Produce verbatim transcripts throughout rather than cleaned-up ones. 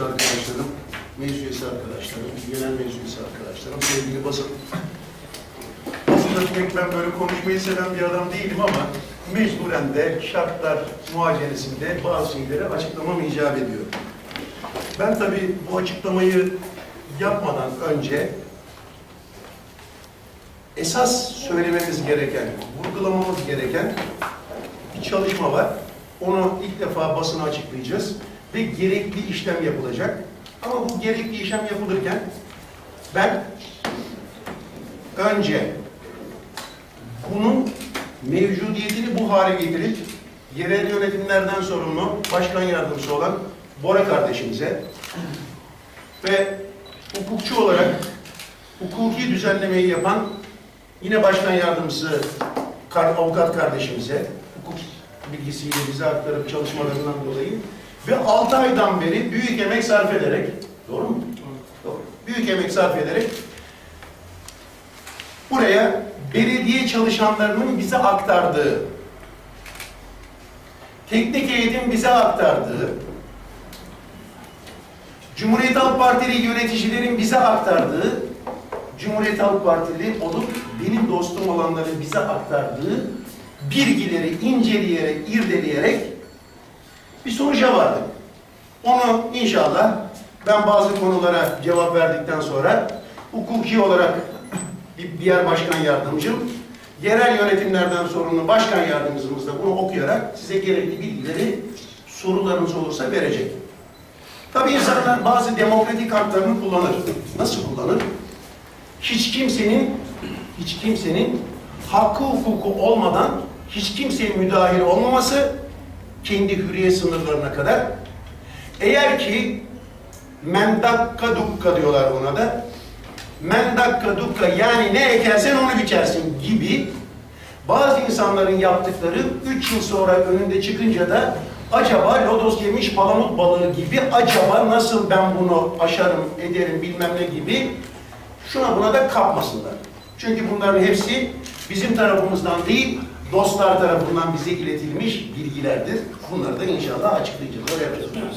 üyesi arkadaşlarım, meclis üyesi arkadaşlarım, genel meclis üyesi arkadaşlarım, sevgili basın. Aslında pek ben böyle konuşmayı seven bir adam değilim ama mecburen de şartlar muhaceresinde bazı şeyleri açıklamam icap ediyor. Ben tabii bu açıklamayı yapmadan önce esas söylememiz gereken, vurgulamamız gereken bir çalışma var. Onu ilk defa basına açıklayacağız ve gerekli işlem yapılacak. Ama bu gerekli işlem yapılırken ben önce bunun mevcudiyetini bu hale getirip yerel yönetimlerden sorumlu başkan yardımcısı olan Bora kardeşimize ve hukukçu olarak hukuki düzenlemeyi yapan yine başkan yardımcısı avukat kardeşimize hukuk bilgisiyle bize aktarıp çalışmalarından dolayı ve altı aydan beri büyük emek sarf ederek, doğru mu? Doğru. Büyük emek sarf ederek buraya belediye çalışanlarının bize aktardığı, teknik eğitim bize aktardığı, Cumhuriyet Halk Partili yöneticilerin bize aktardığı, Cumhuriyet Halk Partili olup benim dostum olanların bize aktardığı bilgileri inceleyerek, irdeleyerek bir sonuca vardık. Onu inşallah ben bazı konulara cevap verdikten sonra hukuki olarak bir diğer başkan yardımcım, yerel yönetimlerden sorumlu başkan yardımcımız da bunu okuyarak size gerekli bilgileri sorularınız olursa verecek. Tabii insanlar bazı demokratik haklarını kullanır. Nasıl kullanır? Hiç kimsenin hiç kimsenin hakkı hukuku olmadan hiç kimseye müdahil olmaması kendi hürriyet sınırlarına kadar. Eğer ki mendakka dukka diyorlar ona da. Mendakka dukka yani ne ekersen onu biçersin gibi bazı insanların yaptıkları üç yıl sonra önünde çıkınca da acaba lodos yemiş palamut balığı gibi acaba nasıl ben bunu aşarım ederim bilmem ne gibi şuna buna da kapmasınlar. Çünkü bunların hepsi bizim tarafımızdan değil dostlar tarafından bize iletilmiş bilgilerdir. Bunları da inşallah açıklayacağız. Oraya yapacağız.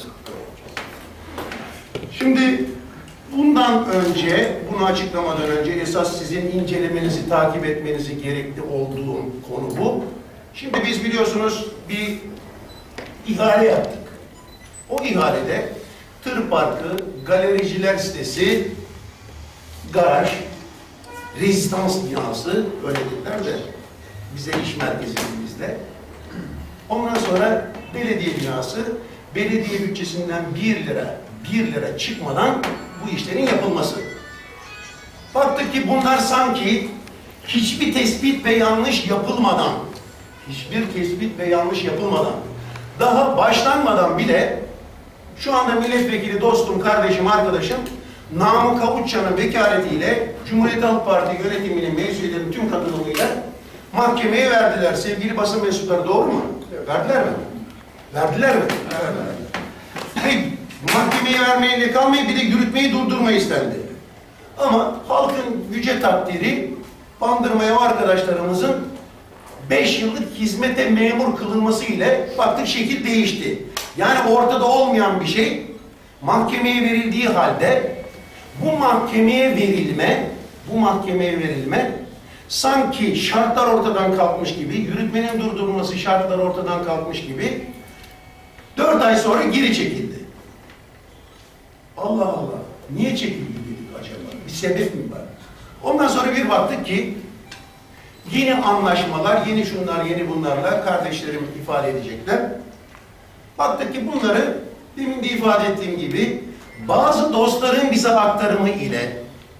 Şimdi bundan önce, bunu açıklamadan önce esas sizin incelemenizi, takip etmenizi gerekli olduğum konu bu. Şimdi biz biliyorsunuz bir ihale yaptık. O ihalede tır parkı, galericiler sitesi, garaj, rezistans binası, öyle dediler de bize iş merkezimizde. Ondan sonra belediye binası, belediye bütçesinden bir lira, bir lira çıkmadan bu işlerin yapılması. Baktık ki bunlar sanki hiçbir tespit ve yanlış yapılmadan, hiçbir tespit ve yanlış yapılmadan, daha başlanmadan bile şu anda milletvekili dostum, kardeşim, arkadaşım Namık Kavutçan'ın vekaletiyle Cumhuriyet Halk Parti yönetiminin, meclislerinin tüm katılımıyla mahkemeye verdiler. Sevgili basın mensupları, doğru mu? Evet. Verdiler mi? Verdiler mi? Evet. Mahkemeye vermeyle kalmayıp bir de yürütmeyi durdurmayı istendi. Ama halkın yüce takdiri Bandırmaya arkadaşlarımızın beş yıllık hizmete memur kılınması ile baktık şekil değişti. Yani ortada olmayan bir şey mahkemeye verildiği halde bu mahkemeye verilme bu mahkemeye verilme sanki şartlar ortadan kalkmış gibi, yürütmenin durdurulması şartlar ortadan kalkmış gibi dört ay sonra geri çekildi. Allah Allah! Niye çekildi dedik acaba? Bir sebep mi var? Ondan sonra bir baktık ki yeni anlaşmalar, yeni şunlar, yeni bunlarla kardeşlerim ifade edecekler. Baktık ki bunları demin de ifade ettiğim gibi bazı dostların bize aktarımı ile,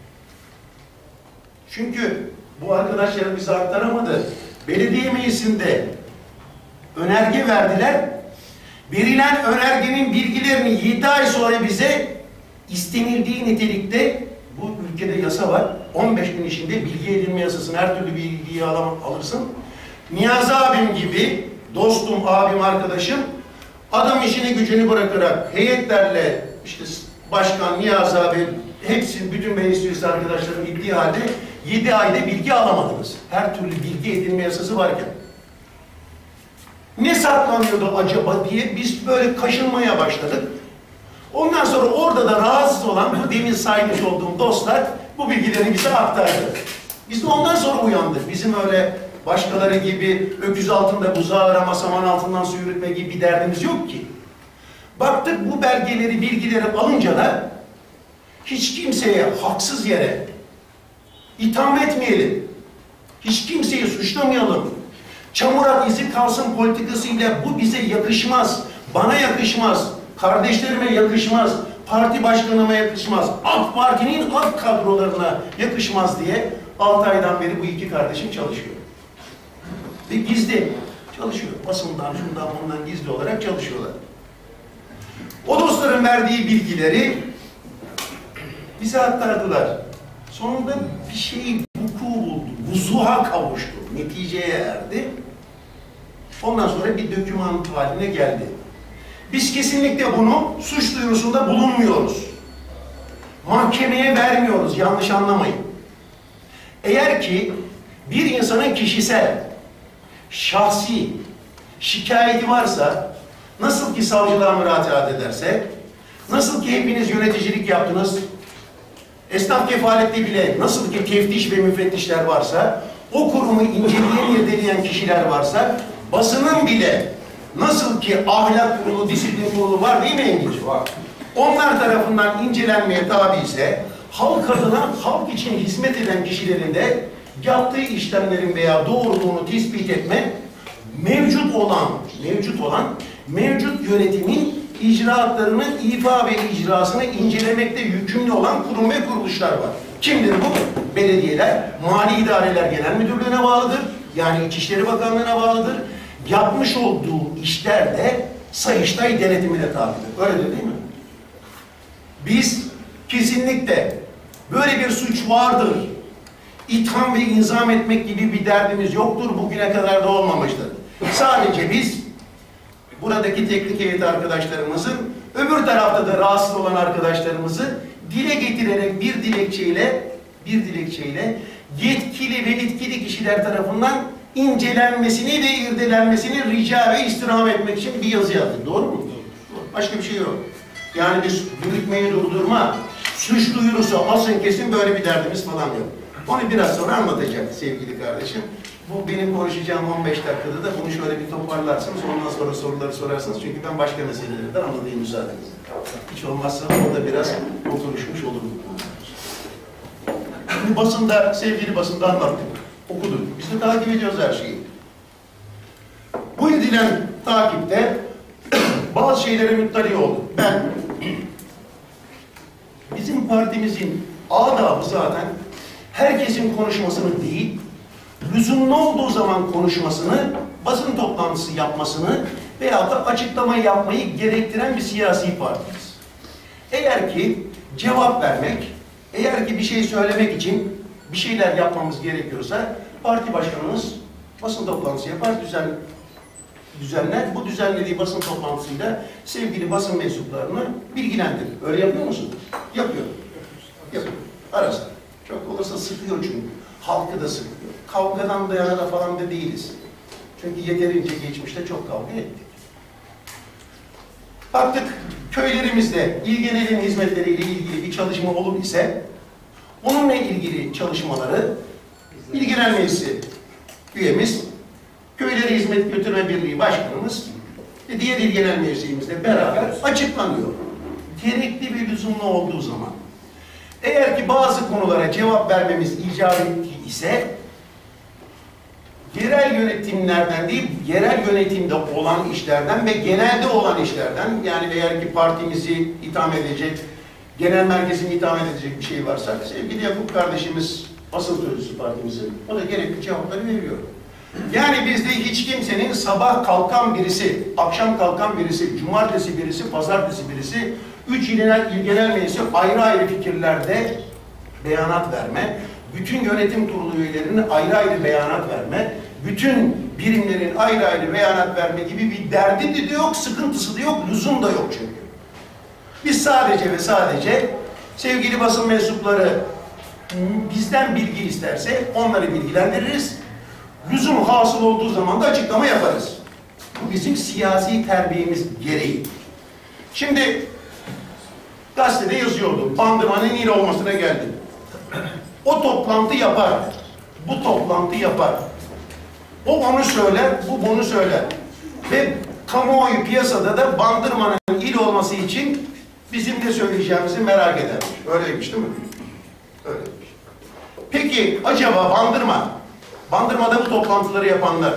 çünkü bu arkadaşlar bize aktaramadı. Belediye meclisinde önerge verdiler. Verilen önergenin bilgilerini yedi ay sonra bize istenildiği nitelikte, bu ülkede yasa var, on beş gün içinde bilgi edinme yasasını her türlü bilgiyi alam, alırsın. Niyazi abim gibi dostum, abim, arkadaşım adam işini gücünü bırakarak heyetlerle işte başkan, Niyazi abi hepsi, bütün meclis üyesi arkadaşlarım gittiği halde yedi ayda bilgi alamadınız. Her türlü bilgi edinme yasası varken. Ne saklanıyordu acaba diye biz böyle kaşınmaya başladık. Ondan sonra sonra orada da rahatsız olan bu demin saymış olduğum dostlar bu bilgileri bize aktardı. Biz de ondan sonra uyandık. Bizim öyle başkaları gibi öküz altında buzağı arama, saman altından su yürütme gibi bir derdimiz yok ki. Baktık bu belgeleri, bilgileri alınca da hiç kimseye haksız yere itham etmeyelim. Hiç kimseyi suçlamayalım. Çamurat izi kalsın politikasıyla bu bize yakışmaz. Bana yakışmaz. Kardeşlerime yakışmaz. Parti başkanıma yakışmaz. AK Parti'nin alt kadrolarına yakışmaz diye altı aydan beri bu iki kardeşim çalışıyor. Ve gizli çalışıyor. Basından, şundan, bundan gizli olarak çalışıyorlar. O dostların verdiği bilgileri bize aktardılar. Sonunda bir şey vuku buldu. Vuzuha kavuştu. Neticeye erdi. Ondan sonra bir doküman haline geldi. Biz kesinlikle bunu suç duyurusunda bulunmuyoruz. Mahkemeye vermiyoruz. Yanlış anlamayın. Eğer ki bir insanın kişisel, şahsi şikayeti varsa, nasıl ki savcılığa müracaat ederse, nasıl ki hepiniz yöneticilik yaptınız, esnaf kefalette bile nasıl ki teftiş ve müfettişler varsa, o kurumu inceleyen, irdeleyen kişiler varsa, basının bile nasıl ki ahlak kurulu, disiplin kurulu var değil mi Enginci? Var. Onlar tarafından incelenmeye tabi ise, halk adına, halk için hizmet eden kişilerin de yaptığı işlemlerin veya doğruluğunu tespit etme, mevcut olan, mevcut olan, mevcut yönetimin icraatlarını, ifa ve icrasını incelemekte yükümlü olan kurum ve kuruluşlar var. Kimdir bu? Belediyeler, Mali İdareler Genel Müdürlüğü'ne bağlıdır. Yani İçişleri Bakanlığı'na bağlıdır. Yapmış olduğu işler de Sayıştay denetimine tabidir. Öyle değil mi? Biz kesinlikle böyle bir suç vardır, itham ve inzam etmek gibi bir derdimiz yoktur. Bugüne kadar da olmamıştır. Sadece biz buradaki teknik heyet arkadaşlarımızın, öbür tarafta da rahatsız olan arkadaşlarımızı dile getirerek bir dilekçeyle, bir dilekçeyle yetkili ve etkili kişiler tarafından incelenmesini ve irdelenmesini rica ve istirham etmek için bir yazı yazdık. Doğru mu? Başka bir şey yok. Yani biz yürütmeyi durdurma, suç duyurusu asın kesin böyle bir derdimiz falan yok. Onu biraz sonra anlatacak sevgili kardeşim. Bu benim konuşacağım on beş dakikada da bunu şöyle bir toparlarsınız. Ondan sonra soruları sorarsınız. Çünkü ben başka meseleleri de anlatayım müsaadenizle. Hiç olmazsa orada biraz oturuşmuş olurum. Bu basında, sevgili basında anlattık. Okuduk. Biz de takip ediyoruz her şeyi. Bu edilen takipte bazı şeylere müttali olduk. Ben bizim partimizin adabı zaten herkesin konuşmasını değil, lüzumlu olduğu zaman konuşmasını, basın toplantısı yapmasını veyahut da açıklama yapmayı gerektiren bir siyasi partimiz. Eğer ki cevap vermek, eğer ki bir şey söylemek için bir şeyler yapmamız gerekiyorsa parti başkanımız basın toplantısı yapar, düzen, düzenler. Bu düzenlediği basın toplantısıyla sevgili basın mensuplarını bilgilendirir. Öyle yapıyor musun? Yapıyor. Yapıyor. Arası. Çok olursa sıkıyor çünkü. Halkı da sıkıyor. Kavgadan da yana da falan da değiliz. Çünkü yeterince geçmişte çok kavga ettik. Baktık köylerimizde ilgilenen hizmetleriyle ilgili bir çalışma olur ise onunla ilgili çalışmaları İlgilen Meclisi üyemiz, Köyleri Hizmet Götürme Birliği Başkanımız ve diğer ilgilenen meclisimizle beraber açıklanıyor. Gerekli ve lüzumlu olduğu zaman. Eğer ki bazı konulara cevap vermemiz icap ettiği ise yerel yönetimlerden değil, yerel yönetimde olan işlerden ve genelde olan işlerden, yani eğer ki partimizi itham edecek, genel merkezini itham edecek bir şey varsa, sevgili Yakup kardeşimiz, asıl sözcüsü partimizin, o da gerekli cevapları veriyor. Yani bizde hiç kimsenin sabah kalkan birisi, akşam kalkan birisi, cumartesi birisi, pazartesi birisi, üç genel, genel meclisi ayrı ayrı fikirlerde beyanat verme, bütün yönetim kurulu üyelerine ayrı ayrı beyanat verme, bütün birimlerin ayrı ayrı beyanat verme gibi bir derdi de yok, sıkıntısı da yok, lüzum da yok çünkü. Biz sadece ve sadece sevgili basın mensupları bizden bilgi isterse onları bilgilendiririz. Lüzum hasıl olduğu zaman da açıklama yaparız. Bu bizim siyasi terbiyemiz gereği. Şimdi gazetede yazıyordu. Bandırmanın il olmasına geldi. O toplantı yapar. Bu toplantı yapar. O onu söyler, bu bunu söyler. Ve kamuoyu piyasada da Bandırma'nın il olması için bizim de söyleyeceğimizi merak edermiş. Öyleymiş değil mi? Öyleymiş. Peki acaba Bandırma, Bandırma'da bu toplantıları yapanlar,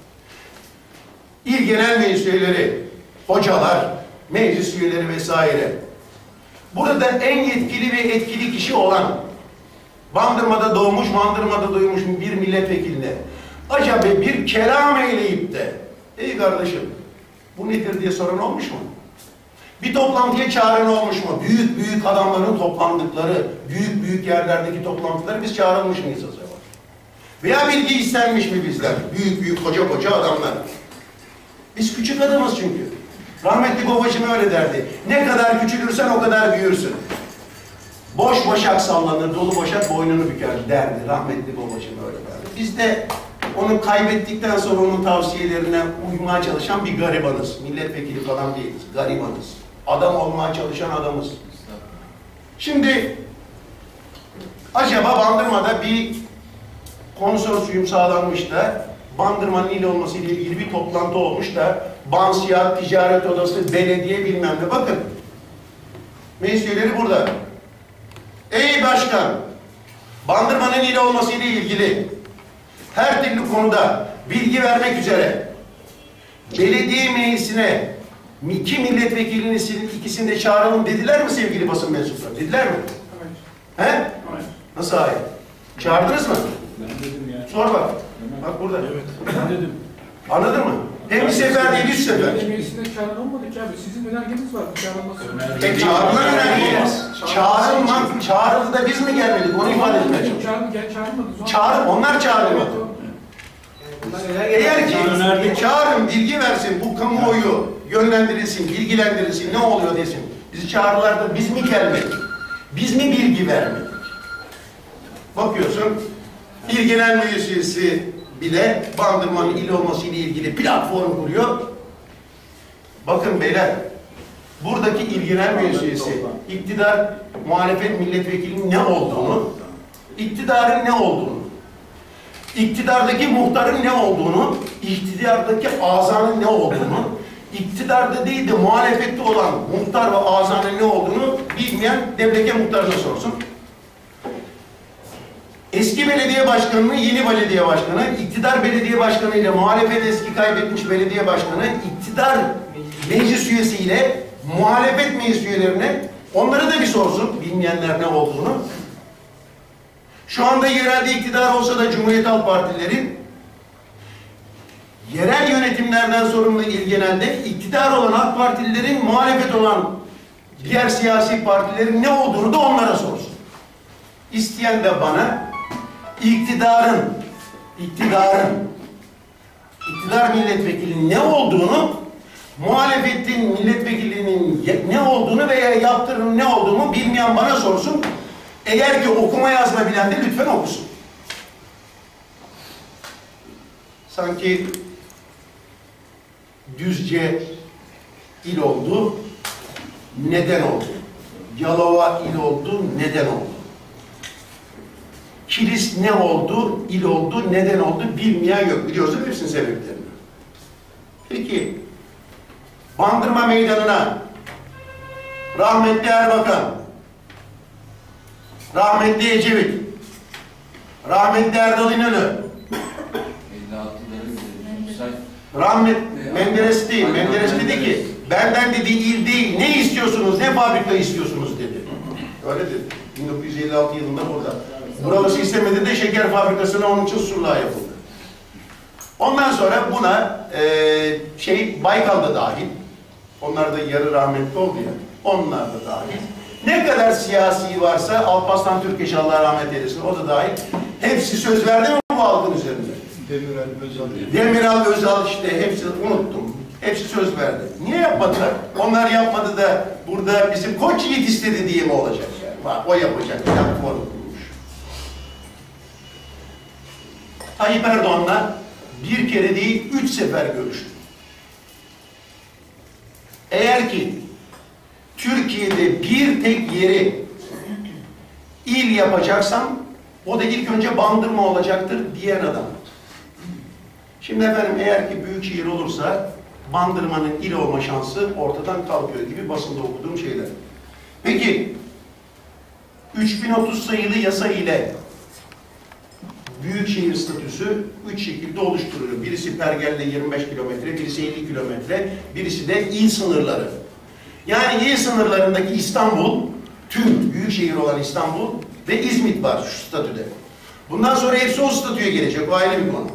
İl Genel Meclis üyeleri, hocalar, meclis üyeleri vesaire, burada en yetkili ve etkili kişi olan, Bandırma'da doğmuş, Bandırma'da doymuş bir milletvekiline acaba bir kelam eyleyip de, ey kardeşim bu nedir diye soran olmuş mu? Bir toplantıya çağıran olmuş mu? Büyük büyük adamların toplandıkları, büyük büyük yerlerdeki toplantıları biz çağrılmış mıyız acaba? Veya bilgi istenmiş mi bizden? Büyük büyük koca koca adamlar. Biz küçük adamız çünkü. Rahmetli babacığım öyle derdi. Ne kadar küçülürsen o kadar büyürsün. Boş başak sallanır, dolu başak boynunu büker derdi. Rahmetli babacığım öyle derdi. Biz de onu kaybettikten sonra onun tavsiyelerine uymaya çalışan bir garibanız. Milletvekili falan değiliz. Garibanız. Adam olmaya çalışan adamız. Şimdi acaba Bandırma'da bir konsorsiyum sağlanmış da Bandırma'nın il olması ile ilgili bir toplantı olmuş da Bansiyat, Ticaret Odası, belediye bilmem ne. Bakın. Meclis üyeleri burada. Ey başkan, Bandırma'nın il olması ile ilgili her türlü konuda bilgi vermek üzere belediye meclisine iki milletvekilinin ikisini de çağıralım dediler mi sevgili basın mensupları? Dediler mi? Evet. He? Hayır. Nasıl hayır? Çağırdınız mı? Ben dedim ya. Sor bak. Bak burada. Evet. Ben dedim. Anladın mı? Hem bir sefer değil, üç sefer. Belediye meclisinde çağrılan olmadı ki abi. Sizin önergeniz var. Çağrılması. E çağrılan önergeniz. Çağrılmak, çağrıldı da biz mi gelmedik? Onu ifade etmeye çalışıyorum. Çağrılmadı. Çağrı, onlar çağrılmadı. Eğer ki çağırın, bilgi versin, bu kamuoyu yönlendirilsin, bilgilendirilsin, ne oluyor desin. Bizi çağırırlar da biz mi gelmedik? Biz mi bilgi vermedik? Bakıyorsun, İl Genel Meclis üyesi bile Bandırma'nın il olması ile ilgili platform kuruyor. Bakın beyler, buradaki İl Genel Meclis üyesi, iktidar, muhalefet milletvekilinin ne olduğunu, iktidarın ne olduğunu, iktidardaki muhtarın ne olduğunu, iktidardaki azanın ne olduğunu, iktidarda değil de muhalefette olan muhtar ve azanın ne olduğunu bilmeyen devleke muhtarına sorsun. Eski belediye başkanının yeni belediye başkanı, iktidar belediye başkanı ile muhalefet eski kaybetmiş belediye başkanı, iktidar meclis üyesi ile muhalefet meclis üyelerine onları da bir sorsun, bilmeyenler ne olduğunu. Şu anda yerelde iktidar olsa da Cumhuriyet Halk Partileri yerel yönetimlerden sorumlu il genelde iktidar olan AK Partililerin muhalefet olan diğer siyasi partilerin ne olduğunu da onlara sorsun. İsteyen de bana iktidarın iktidarın iktidar milletvekilinin ne olduğunu, muhalefetin milletvekilinin ne olduğunu veya yaptırının ne olduğunu bilmeyen bana sorsun. Eğer ki okuma yazma bilen de lütfen okusun. Sanki Düzce il oldu, neden oldu? Yalova il oldu, neden oldu? Kilis ne oldu, il oldu, neden oldu bilmeyen yok. Biliyorsun hepsinin sebeplerini. Peki, Bandırma Meydanı'na rahmetli Erbakan, rahmetli Ecevit, rahmetli Erdal İnönü, rahmet Menderes değil, Menderes dedi ki benden dedi il değil, ne istiyorsunuz, ne fabrika istiyorsunuz dedi. Öyle dedi. bin dokuz yüz elli altı yılında burada. Burası istemedi de şeker fabrikasına onun için surluğa yapıldı. Ondan sonra buna e, şey Baykal da dahil. Onlar da yarı rahmetli oldu ya. Onlar da dahil. Ne kadar siyasi varsa Alparslan Türkeş Allah rahmet eylesin o da dahil. Hepsi söz verdi mi bu halkın üzerinde? Demirel Özal. Demirel Özal işte hepsi unuttum. Hepsi söz verdi. Niye yapmadılar? Onlar yapmadı da burada bizim Koç Yiğit istedi diye mi olacak yani? Bak, o yapacak. Platform kurmuş. Tayyip Erdoğan'la bir kere değil üç sefer görüştü. Eğer ki Türkiye'de bir tek yeri il yapacaksam o da ilk önce Bandırma olacaktır diyen adam. Şimdi efendim eğer ki büyük şehir olursa Bandırma'nın il olma şansı ortadan kalkıyor gibi basında okuduğum şeyler. Peki üç bin otuz sayılı yasa ile büyükşehir statüsü üç şekilde oluşturuluyor. Birisi pergelle yirmi beş kilometre, birisi elli kilometre, birisi de il sınırları. Yani il sınırlarındaki İstanbul, tüm büyükşehir olan İstanbul ve İzmit var şu statüde. Bundan sonra hepsi o statüye gelecek, o ayrı bir konu.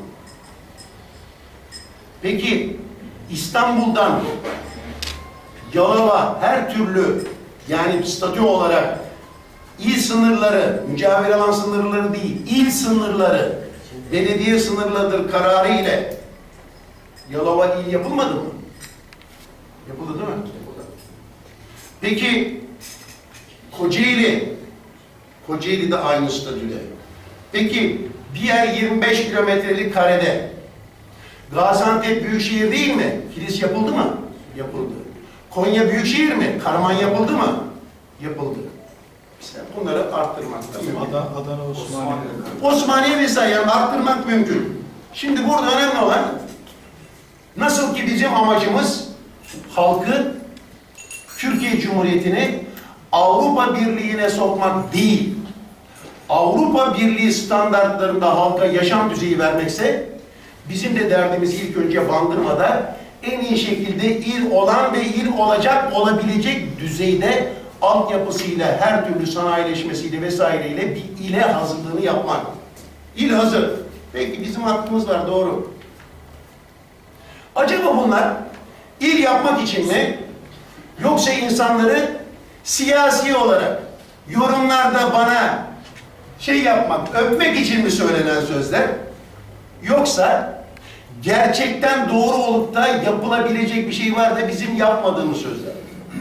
Peki İstanbul'dan Yalova her türlü yani statü olarak il sınırları, mücavir alan sınırları değil, il sınırları, belediye sınırlarıdır kararı ile Yalova il yapılmadı mı? Yapıldı değil mi? Yapıldı. Peki Kocaeli, Kocaeli de aynı statüde. Peki diğer yirmi beş kilometrelik karede Gaziantep Büyükşehir değil mi? Kilis yapıldı mı? Yapıldı. Konya Büyükşehir mi? Karaman yapıldı mı? Yapıldı. İşte bunları arttırmak da mümkün. Adana, Adana Osmaniye. Osmaniye vesaire yani arttırmak mümkün. Şimdi burada önemli olan nasıl ki bizim amacımız halkı Türkiye Cumhuriyeti'ni Avrupa Birliği'ne sokmak değil, Avrupa Birliği standartlarında halka yaşam düzeyi vermekse bizim de derdimiz ilk önce Bandırma'da en iyi şekilde il olan ve il olacak olabilecek düzeyde altyapısıyla, her türlü sanayileşmesiyle vesaireyle bir ile hazırlığını yapmak. İl hazır. Peki bizim hakkımız var, doğru. Acaba bunlar il yapmak için mi? Yoksa insanları siyasi olarak yorumlarda bana şey yapmak, öpmek için mi söylenen sözler? Yoksa gerçekten doğru olup da yapılabilecek bir şey var da bizim yapmadığımız sözler.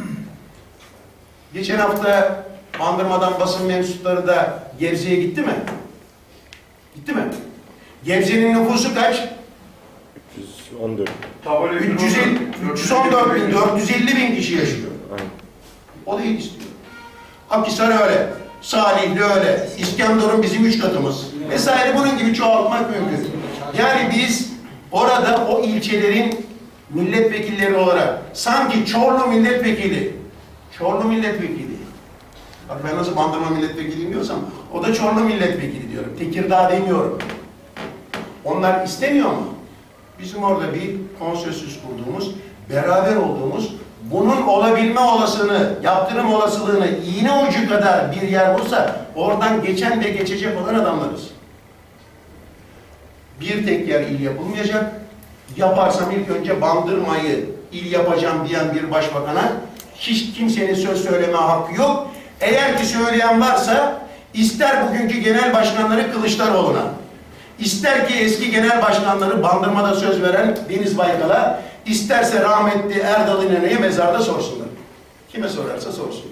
Geçen hafta Bandırma'dan basın mensupları da Gebze'ye gitti mi? Gitti mi? Gebze'nin nüfusu kaç? üç yüz on dört. üç yüz elli, üç yüz on dört bin, dört yüz elli bin kişi yaşıyor. Aynen. O da il istiyor. Akhisar öyle, Salihli öyle, İskenderun bizim üç katımız vesaire bunun gibi çoğaltmak mümkün. Yani biz orada o ilçelerin milletvekilleri olarak sanki Çorlu milletvekili, Çorlu milletvekili, bak ben nasıl Bandırma milletvekili diyorsam o da Çorlu milletvekili diyorum, Tekirdağ demiyorum. Onlar istemiyor mu? Bizim orada bir konsensüs kurduğumuz, beraber olduğumuz, bunun olabilme olasılığını, yaptırım olasılığını iğne ucu kadar bir yer olsa oradan geçen ve geçecek olan adamlarız. Bir tek yer il yapılmayacak. Yaparsam ilk önce Bandırma'yı il yapacağım diyen bir başbakana hiç kimsenin söz söyleme hakkı yok. Eğer ki söyleyen varsa ister bugünkü genel başkanları Kılıçdaroğlu'na, ister ki eski genel başkanları Bandırma'da söz veren Deniz Baykal'a, isterse rahmetli Erdal İnönü'ye mezarda sorsunlar. Kime sorarsa sorsunlar.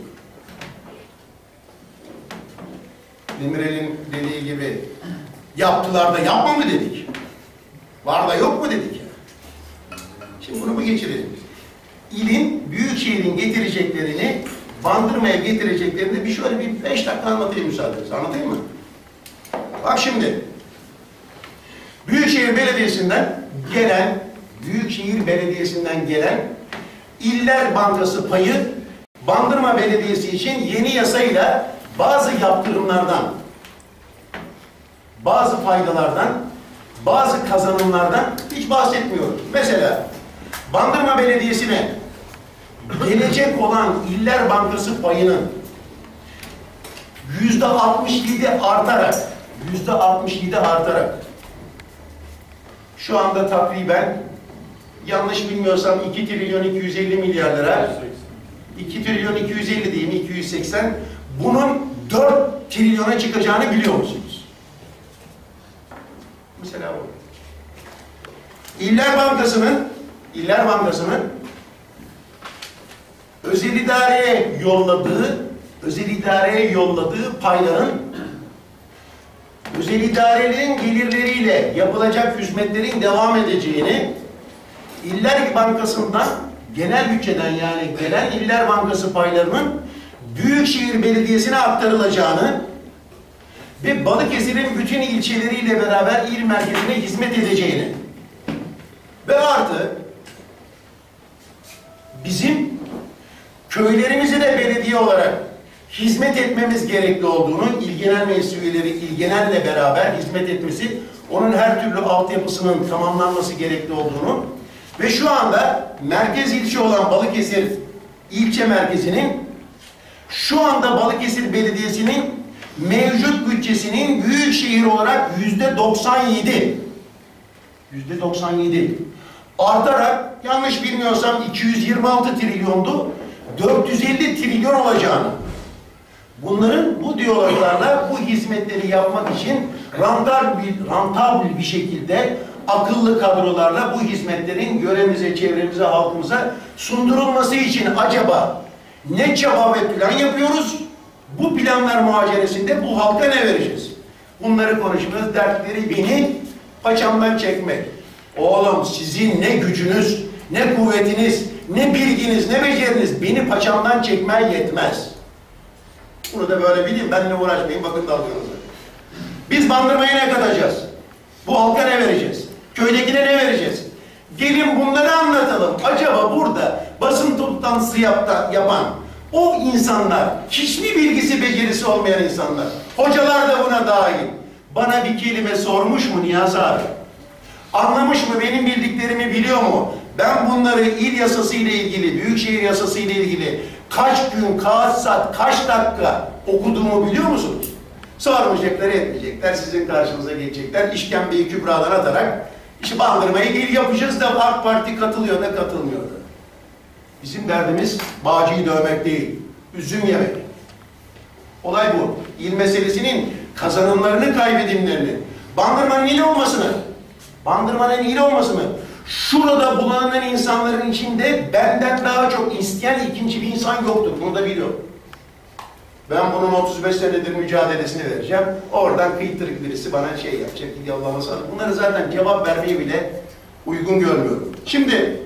Demirel'in dediği gibi yaptılar da yapma mı dedik? Var da yok mu dedik ya? Şimdi bunu mu geçirelim? İlin, büyük şehrin getireceklerini, Bandırma'ya getireceklerini bir şöyle bir beş dakika anlatayım müsaadenizle. Anlatayım mı? Bak şimdi. Büyükşehir Belediyesi'nden gelen, Büyükşehir Belediyesi'nden gelen İller Bankası payı Bandırma Belediyesi için yeni yasayla bazı yaptırımlardan, bazı faydalardan, bazı kazanımlardan hiç bahsetmiyorum. Mesela Bandırma Belediyesi'ne gelecek olan İller Bankası payının yüzde altmış yedi artarak, yüzde altmış yedi artarak şu anda takriben yanlış bilmiyorsam iki trilyon iki yüz elli milyar lira, iki trilyon iki yüz elli diyeyim, iki yüz seksen, bunun dört trilyona çıkacağını biliyor musunuz? Mesela bu. İller Bankası'nın İller Bankası'nın özel idareye yolladığı özel idareye yolladığı payların özel idarelerin gelirleriyle yapılacak hizmetlerin devam edeceğini, İller Bankası'ndan genel bütçeden yani gelen İller Bankası paylarının Büyükşehir Belediyesi'ne aktarılacağını ve Balıkesir'in bütün ilçeleriyle beraber il merkezine hizmet edeceğini ve artı bizim köylerimize de belediye olarak hizmet etmemiz gerekli olduğunu, İl Genel Meclis üyeleri İl Genel'le beraber hizmet etmesi, onun her türlü altyapısının tamamlanması gerekli olduğunu ve şu anda merkez ilçe olan Balıkesir ilçe merkezinin şu anda Balıkesir Belediyesi'nin mevcut bütçesinin büyükşehir olarak yüzde doksan yedi yüzde doksan yedi artarak, yanlış bilmiyorsam iki yüz yirmi altı trilyondu, dört yüz elli trilyon olacağını, bunların bu diyaloglarla bu hizmetleri yapmak için rantabil, rantabil bir şekilde akıllı kadrolarla bu hizmetlerin yöremize, çevremize, halkımıza sundurulması için acaba ne çaba ve plan yapıyoruz? Bu planlar muhaceresinde bu halka ne vereceğiz? Bunları konuşuyoruz. Dertleri beni paçamdan çekmek. Oğlum sizin ne gücünüz, ne kuvvetiniz, ne bilginiz, ne beceriniz beni paçamdan çekmen yetmez. Bunu da böyle bileyim. Benimle uğraşmayın. Bakın dalganızda. Biz Bandırma'ya ne katacağız? Bu halka ne vereceğiz? Köydekine ne vereceğiz? Gelin bunları anlatalım. Acaba burada basın toplantısı yapta, yapan o insanlar, hiçbir bilgisi becerisi olmayan insanlar, hocalar da buna dahil, bana bir kelime sormuş mu Niyazi abi? Anlamış mı? Benim bildiklerimi biliyor mu? Ben bunları il yasası ile ilgili, büyükşehir yasası ile ilgili kaç gün, kaç saat, kaç dakika okuduğumu biliyor musunuz? Sormayacaklar, etmeyecekler, sizin karşınıza gelecekler, işkembeyi kübradan atarak işte Bandırma'yı il yapacağız da AK Parti katılıyor da katılmıyor da. Bizim derdimiz Bağcı'yı dövmek değil, üzüm yemek. Olay bu. İl meselesinin kazanımlarını, kaybedimlerini, Bandırma'nın il olmasını, Bandırma'nın il olmasını, şurada bulunan insanların içinde benden daha çok isteyen ikinci bir insan yoktur. Bunu da biliyorum. Ben bunun otuz beş senedir mücadelesini vereceğim. Oradan kıytırık birisi bana şey yapacak, yallaması. Bunları zaten cevap vermeyi bile uygun görmüyorum. Şimdi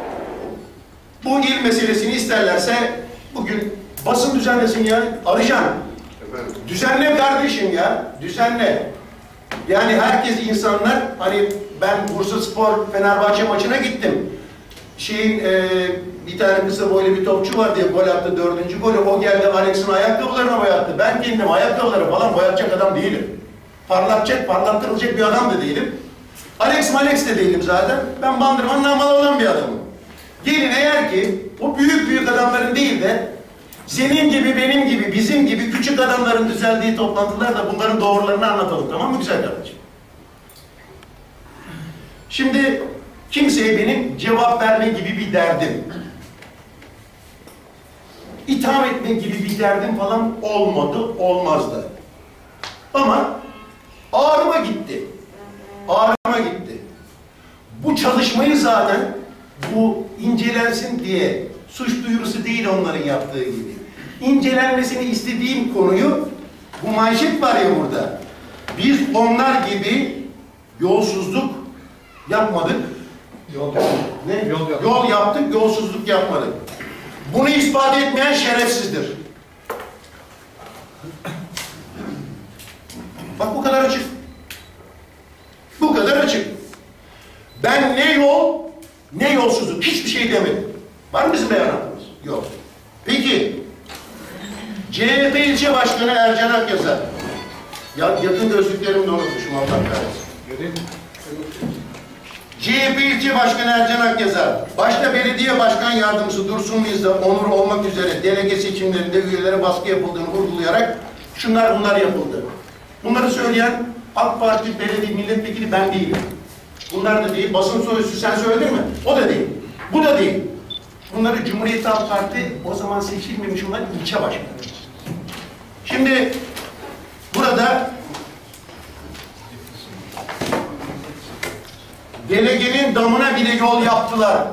bu il meselesini isterlerse bugün basın düzenlesin ya. Arıcan. Düzenle kardeşim ya. Düzenle. Yani herkes insanlar, hani ben Bursaspor Fenerbahçe maçına gittim. Şeyin e, bir tane kısa boylu bir topçu var diye gol attı, dördüncü golü. O geldi Alex'in ayakkabılarına boyattı. Ben kendim ayakkabıları falan boyatacak adam değilim. Parlatacak, parlattırılacak bir adam da değilim. Alex Malex de değilim zaten. Ben Bandırma'nın namalı olan bir adamım. Gelin eğer ki o büyük büyük adamların değil de senin gibi, benim gibi, bizim gibi küçük adamların düzeldiği toplantılarda bunların doğrularını anlatalım. Tamam mı güzel kardeşim? Şimdi kimseye benim cevap verme gibi bir derdim, itham etme gibi bir derdim falan olmadı, olmazdı. Ama ağrıma gitti. Ağrıma gitti. Bu çalışmayı zaten bu incelensin diye suç duyurusu değil onların yaptığı gibi. İncelenmesini istediğim konuyu, bu manşet var ya burada. Biz onlar gibi yolsuzluk yapmadık. Yol, ne? Yol, yaptık. Yol yaptık, yolsuzluk yapmadık. Bunu ispat etmeyen şerefsizdir. Bak bu kadar açık. Bu kadar açık. Ben ne yol, ne yolsuzluk, hiçbir şey demedim. Var mı bizim beyanatımız? Yok. Peki, C H P ilçe başkanı Ercan Akyazar. Ya, yakın gözlüklerimi de unutmuşum, Allah kahretsin. C H P ilçe başkanı Ercan Akyazar, başta belediye başkan yardımcısı Dursun Mizda, Onur olmak üzere delege seçimlerinde üyelere baskı yapıldığını vurgulayarak şunlar bunlar yapıldı. Bunları söyleyen AK Parti belediye milletvekili ben değilim. Bunlar da değil, basın sözcüsü sen söyledin mi? O da değil. Bu da değil. Bunları Cumhuriyet Halk Parti o zaman seçilmemiş olan ilçe başkanı. Şimdi burada delegenin damına bile yol yaptılar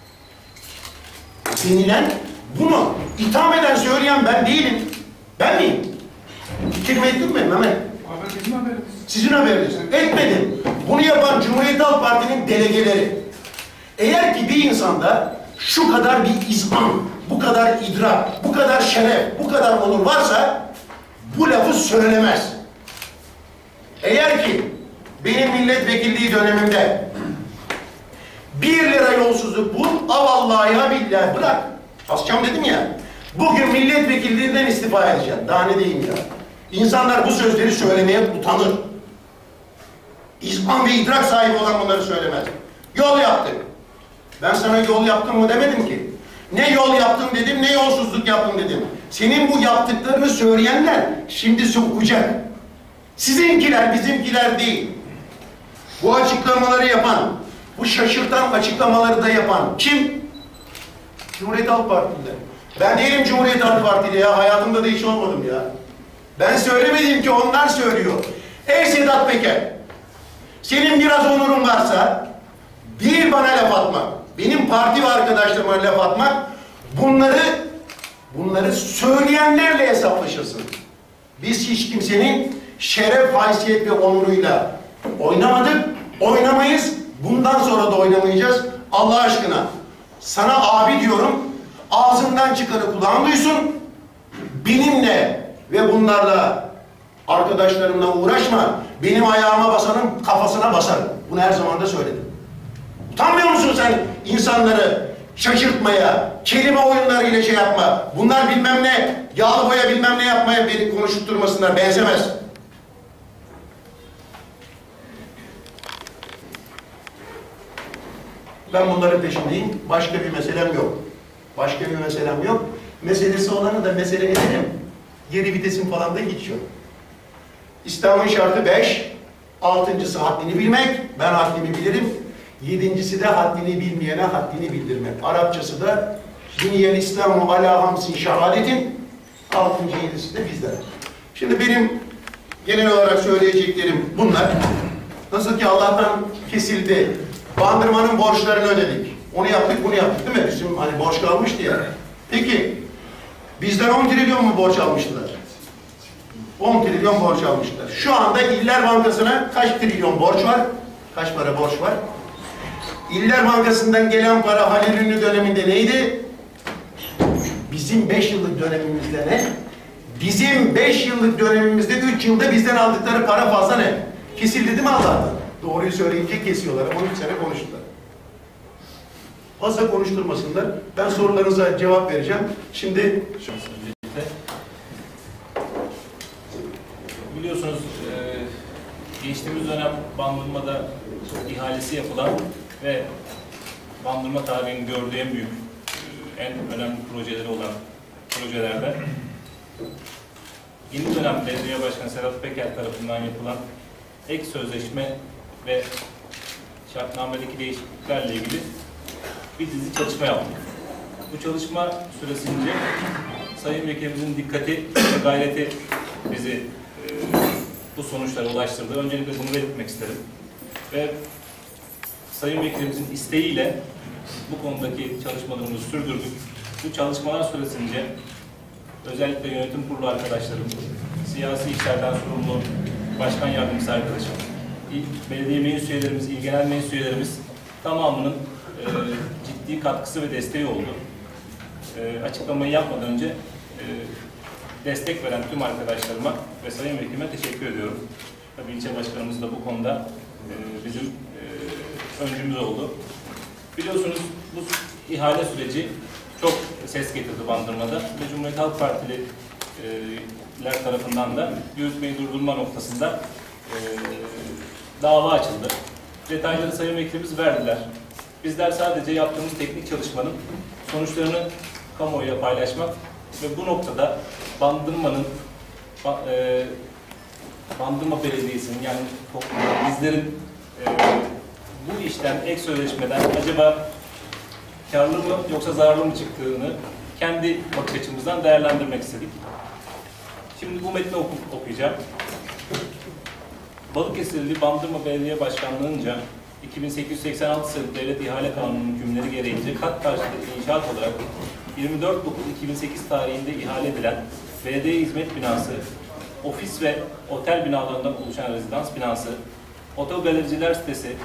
denilen, bunu itham eden, söyleyen ben değilim. Ben miyim? Kelime ettim mi Mehmet? Abi bizim haberimiz. Sizin haberiniz. Etmedim. Bunu yapan Cumhuriyet Halk Parti'nin delegeleri. Eğer ki bir insanda şu kadar bir izan, bu kadar idrak, bu kadar şeref, bu kadar onur varsa bu lafı söylemez. Eğer ki benim milletvekilliği dönemimde bir lira yolsuzluk bul, avallahi ya billahi bırak. Asacağım dedim ya. Bugün milletvekilliğinden istifa edeceğim. Daha ne diyeyim ya. İnsanlar bu sözleri söylemeye utanır. İzman ve idrak sahibi olan bunları söylemez. Yol yaptık. Ben sana yol yaptım mı demedim ki. Ne yol yaptım dedim, ne yolsuzluk yaptım dedim. Senin bu yaptıklarını söyleyenler şimdi sokacak. Sizinkiler, bizimkiler değil. Bu açıklamaları yapan, bu şaşırtan açıklamaları da yapan kim? Cumhuriyet Halk Partisi'nde. Ben değilim Cumhuriyet Halk Partili ya, hayatımda da hiç olmadım ya. Ben söylemedim ki, onlar söylüyor. Ey Sedat Peker, senin biraz onurun varsa, değil bana laf atmak, benim parti ve arkadaşlarıma laf atmak, bunları, bunları söyleyenlerle hesaplaşırsın. Biz hiç kimsenin şeref, haysiyet ve onuruyla oynamadık, oynamayız, bundan sonra da oynamayacağız. Allah aşkına, sana abi diyorum, ağzından çıkanı kulağın duysun, benimle ve bunlarla, arkadaşlarımla uğraşma, benim ayağıma basanın kafasına basarım. Bunu her zaman da söyledim. Utanmıyor musun sen insanları şaşırtmaya, kelime oyunlarıyla şey yapma, bunlar bilmem ne, yağlı boya bilmem ne yapmaya beni konuşturmasınlar, benzemez. Ben bunların peşindeyim, başka bir meselem yok. Başka bir meselem yok. Meselesi olanı da mesele edelim. Geri vitesim falan da hiç yok. İslam'ın şartı beş, altıncısı haddini bilmek, ben haddimi bilirim. Yedincisi de haddini bilmeyene haddini bildirmek. Arapçası da Buniyel İslamu ala hamsin şehadetin, altıncı yedisi de bizden. Şimdi benim genel olarak söyleyeceklerim bunlar. Nasıl ki Allah'tan kesildi, Bandırmanın borçlarını ödedik. Onu yaptık, bunu yaptık değil mi? Bizim hani borç kalmıştı ya. Peki, bizden on trilyon mu borç almıştılar? on trilyon borç almışlar. Şu anda İller Bankası'na kaç trilyon borç var? Kaç para borç var? İller Bankası'ndan gelen para Halil Ünlü döneminde neydi? Bizim beş yıllık dönemimizde ne? Bizim beş yıllık dönemimizde üç yılda bizden aldıkları para fazla ne? Kesildi değil mi Allah'tan? Doğruyu söyleyince kesiyorlar. on üç sene konuştular. Fazla konuşturmasınlar. Ben sorularınıza cevap vereceğim. Şimdi biliyorsunuz e, geçtiğimiz dönem Bandırma'da ihalesi yapılan ve Bandırma tarihinin gördüğü en büyük, e, en önemli projeleri olan projelerden yeni dönem Belediye Başkanı Sedat Peker tarafından yapılan ek sözleşme ve şartnamedeki değişikliklerle ilgili bir dizi çalışma yaptık. Bu çalışma süresince Sayın Vekilimizin dikkati ve gayreti bizi e, bu sonuçlara ulaştırdı. Öncelikle bunu belirtmek isterim. Ve Sayın Vekilimizin isteğiyle bu konudaki çalışmalarımızı sürdürdük. Bu çalışmalar süresince özellikle yönetim kurulu arkadaşlarım, siyasi işlerden sorumlu başkan yardımcısı arkadaşım, belediye meclis üyelerimiz, il genel meclis üyelerimiz tamamının e, ciddi katkısı ve desteği oldu. E, açıklamayı yapmadan önce e, destek veren tüm arkadaşlarıma ve Sayın Vekilime teşekkür ediyorum. Tabii ilçe başkanımız da bu konuda e, bizim e, öncümüz oldu. Biliyorsunuz bu ihale süreci çok ses getirdi Bandırma'da ve Cumhuriyet Halk Partililer tarafından da yürütmeyi durdurma noktasında e, dava açıldı. Detayları Sayın Vekilimiz verdiler. Bizler sadece yaptığımız teknik çalışmanın sonuçlarını kamuoyuyla paylaşmak ve bu noktada Bandırma'nın e, Bandırma Belediyesi'nin yani bizlerin e, bu işten ek sözleşmeden acaba karlı mı yoksa zararlı mı çıktığını kendi bakış açımızdan değerlendirmek istedik. Şimdi bu metni oku, okuyacağım. Balıkesirli Bandırma Belediye Başkanlığı'nca iki bin sekiz yüz seksen altı sayılı Devlet İhale Kanunu'nun hükümleri gereğince kat karşılığı inşaat olarak yirmi dört dokuz iki bin sekiz tarihinde ihale edilen belediye hizmet binası, ofis ve otel binalarından oluşan rezidans binası, otogalericiler sitesi,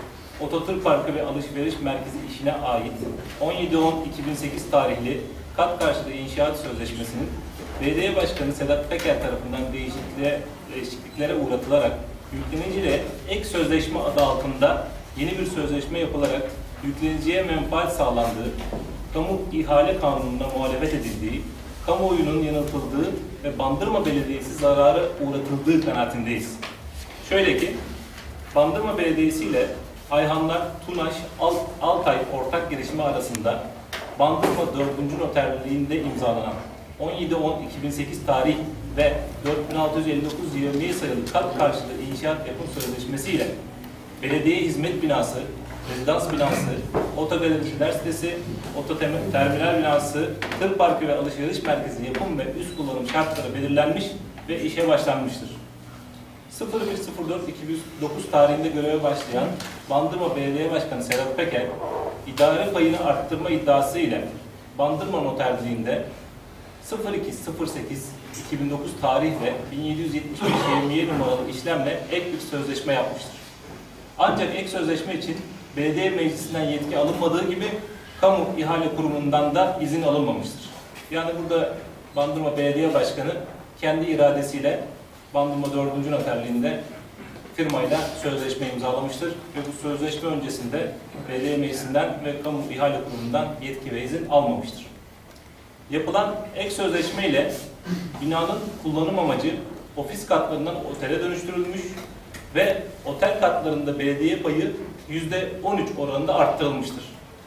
Ototür Parkı ve Alışveriş Merkezi işine ait on yedi on iki bin sekiz tarihli kat karşılığı inşaat sözleşmesinin Belediye Başkanı Sedat Peker tarafından değişikliğe, değişikliklere uğratılarak yükleniciyle ek sözleşme adı altında yeni bir sözleşme yapılarak yükleniciye menfaat sağlandığı, kamu ihale kanununa muhalefet edildiği, kamuoyunun yanıltıldığı ve Bandırma Belediyesi zarara uğratıldığı kanaatindeyiz. Şöyle ki, Bandırma Belediyesi ile Ayhanlar Tunaş Alt, Altay ortak girişimi arasında Bandırma dördüncü Noterliğinde imzalanan on yedi on iki bin sekiz tarih ve dört bin altı yüz elli dokuz yirmi sayılı kat karşılığı inşaat yapım sözleşmesi ile belediye hizmet binası, rezidans binası, otogalericiler sitesi, ototerminal binası, tır parkı ve alışveriş merkezi yapım ve üst kullanım şartları belirlenmiş ve işe başlanmıştır. sıfır bir sıfır dört iki bin dokuz tarihinde göreve başlayan Bandırma Belediye Başkanı Sedat Peker, idare payını arttırma iddiası ile Bandırma Noterliğinde sıfır iki sıfır sekiz iki bin dokuz tarih ve bin yedi yüz yetmiş beş yirmi yedi numaralı işlemle ek bir sözleşme yapmıştır. Ancak ek sözleşme için belediye meclisinden yetki alınmadığı gibi kamu ihale kurumundan da izin alınmamıştır. Yani burada Bandırma Belediye Başkanı kendi iradesiyle Bandırma dördüncü Noterliğinde firmayla sözleşme imzalamıştır ve bu sözleşme öncesinde belediye meclisinden ve kamu ihale kurumundan yetki ve izin almamıştır. Yapılan ek sözleşme ile binanın kullanım amacı ofis katlarından otele dönüştürülmüş ve otel katlarında belediye payı yüzde on üç oranında arttırılmıştır.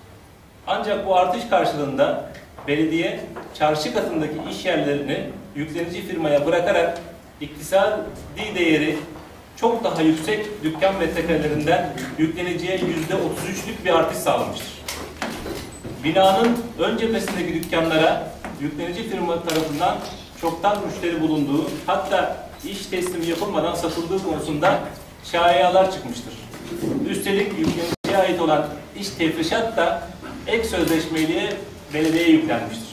Ancak bu artış karşılığında belediye çarşı katındaki iş yerlerini yüklenici firmaya bırakarak iktisadi değeri çok daha yüksek dükkan metrekarelerinden yükleniciye yüzde otuz üçlük bir artış sağlamıştır. Binanın ön cephesindeki dükkanlara yüklenici firma tarafından çoktan müşteri bulunduğu, hatta iş teslimi yapılmadan satıldığı konusunda şayialar çıkmıştır. Üstelik yükleniciye ait olan iş tefrişat da ek sözleşmeyle belediyeye yüklenmiştir.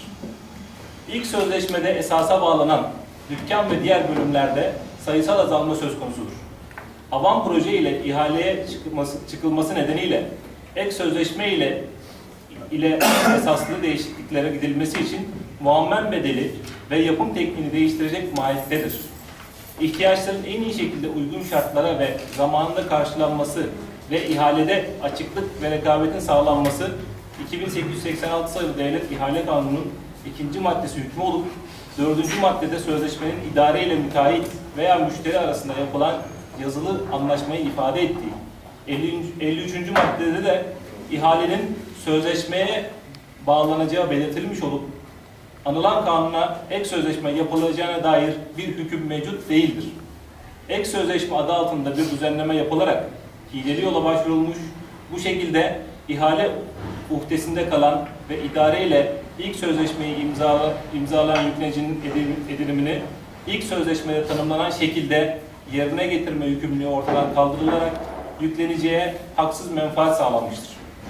İlk sözleşmede esasa bağlanan dükkan ve diğer bölümlerde sayısal azalma söz konusudur. Avan proje ile ihaleye çıkılması, çıkılması nedeniyle ek sözleşme ile ile esaslı değişikliklere gidilmesi için muammer bedeli ve yapım tekniğini değiştirecek mahiyettedir. İhtiyaçların en iyi şekilde uygun şartlara ve zamanında karşılanması ve ihalede açıklık ve rekabetin sağlanması iki bin sekiz yüz seksen altı sayılı Devlet İhale Kanunu'nun ikinci maddesi hükmü olup dördüncü maddede sözleşmenin idare ile müteahhit veya müşteri arasında yapılan yazılı anlaşmayı ifade ettiği, elli üçüncü maddede de ihalenin sözleşmeye bağlanacağı belirtilmiş olup anılan kanuna ek sözleşme yapılacağına dair bir hüküm mevcut değildir. Ek sözleşme adı altında bir düzenleme yapılarak hileli yola başvurulmuş, bu şekilde ihale uhdesinde kalan ve idareyle ilk sözleşmeyi imzala, imzalayan yüklenicinin edilimini ilk sözleşmede tanımlanan şekilde yerine getirme yükümlülüğü ortadan kaldırılarak yükleniciye haksız menfaat sağlanmıştır.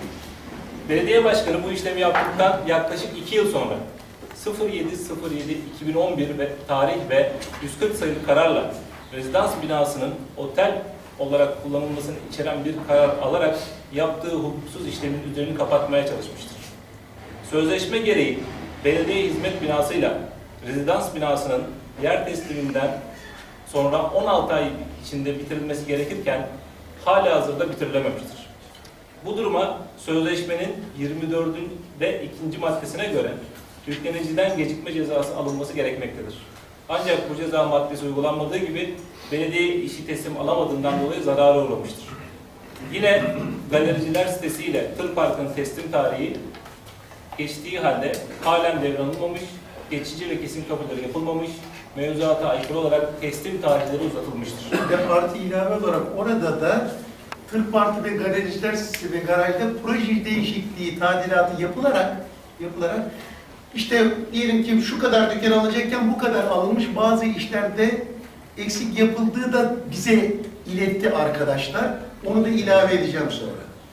Belediye Başkanı bu işlemi yaptıktan yaklaşık iki yıl sonra sıfır yedi sıfır yedi iki bin on bir ve tarih ve yüz kırk sayılı kararla rezidans binasının otel olarak kullanılmasını içeren bir karar alarak yaptığı hukuksuz işlemin üzerini kapatmaya çalışmıştır. Sözleşme gereği belediye hizmet binasıyla rezidans binasının yer tesliminden sonra on altı ay içinde bitirilmesi gerekirken halihazırda bitirilememiştir. Bu duruma sözleşmenin yirmi dördünde ikinci maddesine göre yükleniciden gecikme cezası alınması gerekmektedir. Ancak bu ceza maddesi uygulanmadığı gibi belediye işi teslim alamadığından dolayı zarara uğramıştır. Yine galericiler sitesiyle tır parkının teslim tarihi geçtiği halde halen devralınmamış, geçici ve kesin kabulleri yapılmamış, mevzuata aykırı olarak teslim tarihleri uzatılmıştır. Ve artı ilave olarak orada da tır parkı ve galericiler sitesi ve garajda proje değişikliği, tadilatı yapılarak yapılarak işte diyelim ki şu kadar dükkan alacakken bu kadar alınmış, bazı işlerde eksik yapıldığı da bize iletti arkadaşlar. Onu da ilave edeceğim sonra.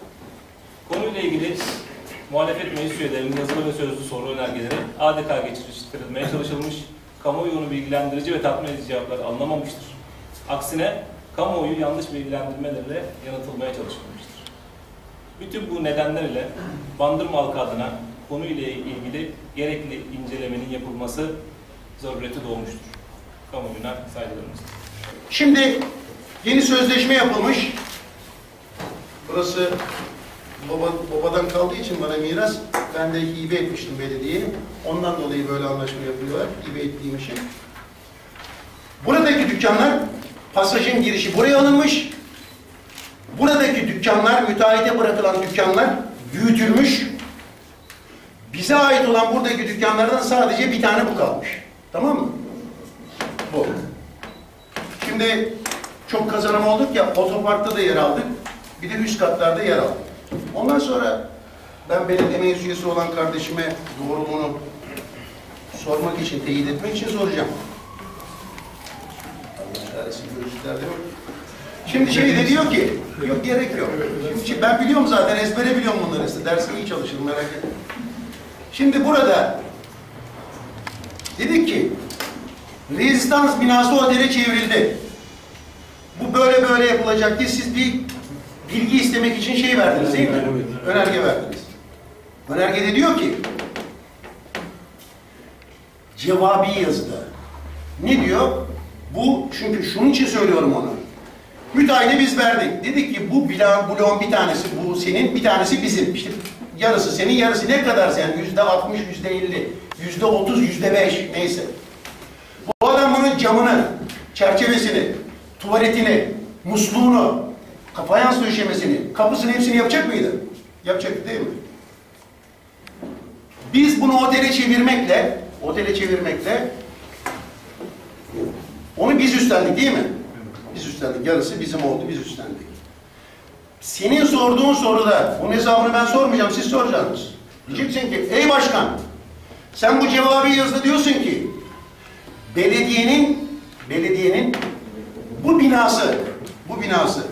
Konuyla ilgili muhalefet meclis üyelerinin yazılı ve sözlü soru önergeleri adeta geçiştirilmeye çalışılmış, kamuoyunu bilgilendirici ve tatmin edici cevaplar alınamamıştır. Aksine kamuoyu yanlış bilgilendirmelerle yanıtılmaya çalışılmıştır. Bütün bu nedenlerle Bandırma halkı adına konuyla ilgili gerekli incelemenin yapılması zarureti doğmuştur. Kamuoyuna saygılarımız. Şimdi yeni sözleşme yapılmış. Burası baba, babadan kaldığı için bana miras. Ben de hibe etmiştim belediyeye. Ondan dolayı böyle anlaşma yapıyorlar. Hibe ettiğim için. Buradaki dükkanlar, pasajın girişi buraya alınmış. Buradaki dükkanlar, müteahhite bırakılan dükkanlar büyütülmüş. Bize ait olan buradaki dükkanlardan sadece bir tane bu kalmış. Tamam mı? Bu. Şimdi çok kazanım olduk ya, otoparkta da yer aldık. Bir de üst katlarda yer aldık. Ondan sonra ben belediye meclis üyesi olan kardeşime doğruluğunu sormak için, teyit etmek için soracağım. Şimdi şey de diyor ki, yok gerek yok. Şimdi ben biliyorum zaten, ezbere biliyorum bunları size. Dersime iyi çalışırım, merak etmeyin. Şimdi burada dedik ki, rezidans binası otele çevrildi. Bu böyle böyle yapılacak diye siz bir bilgi istemek için şey verdiniz değil mi? Önerge verdiniz. Önergede diyor ki, cevabi yazıda. Ne diyor? Bu, çünkü şunun için söylüyorum onu. Müteahhide biz verdik. Dedik ki bu bloğun bir tanesi bu senin, bir tanesi bizim. İşte yarısı senin, yarısı ne kadar sen? Yüzde altmış, yüzde elli, yüzde otuz, yüzde beş neyse. Bu adam bunun camını, çerçevesini, tuvaletini, musluğunu, fayans döşemesini, kapısını hepsini yapacak mıydı? Yapacaktı değil mi? Biz bunu otele çevirmekle, otele çevirmekle onu biz üstlendik değil mi? Biz üstlendik. Yarısı bizim oldu, biz üstlendik. Senin sorduğun soruda, bunun hesabını ben sormayacağım, siz soracaksınız. Diyeceksin ki, ey başkan, sen bu cevabı yazdı diyorsun ki, belediyenin, belediyenin bu binası, bu binası,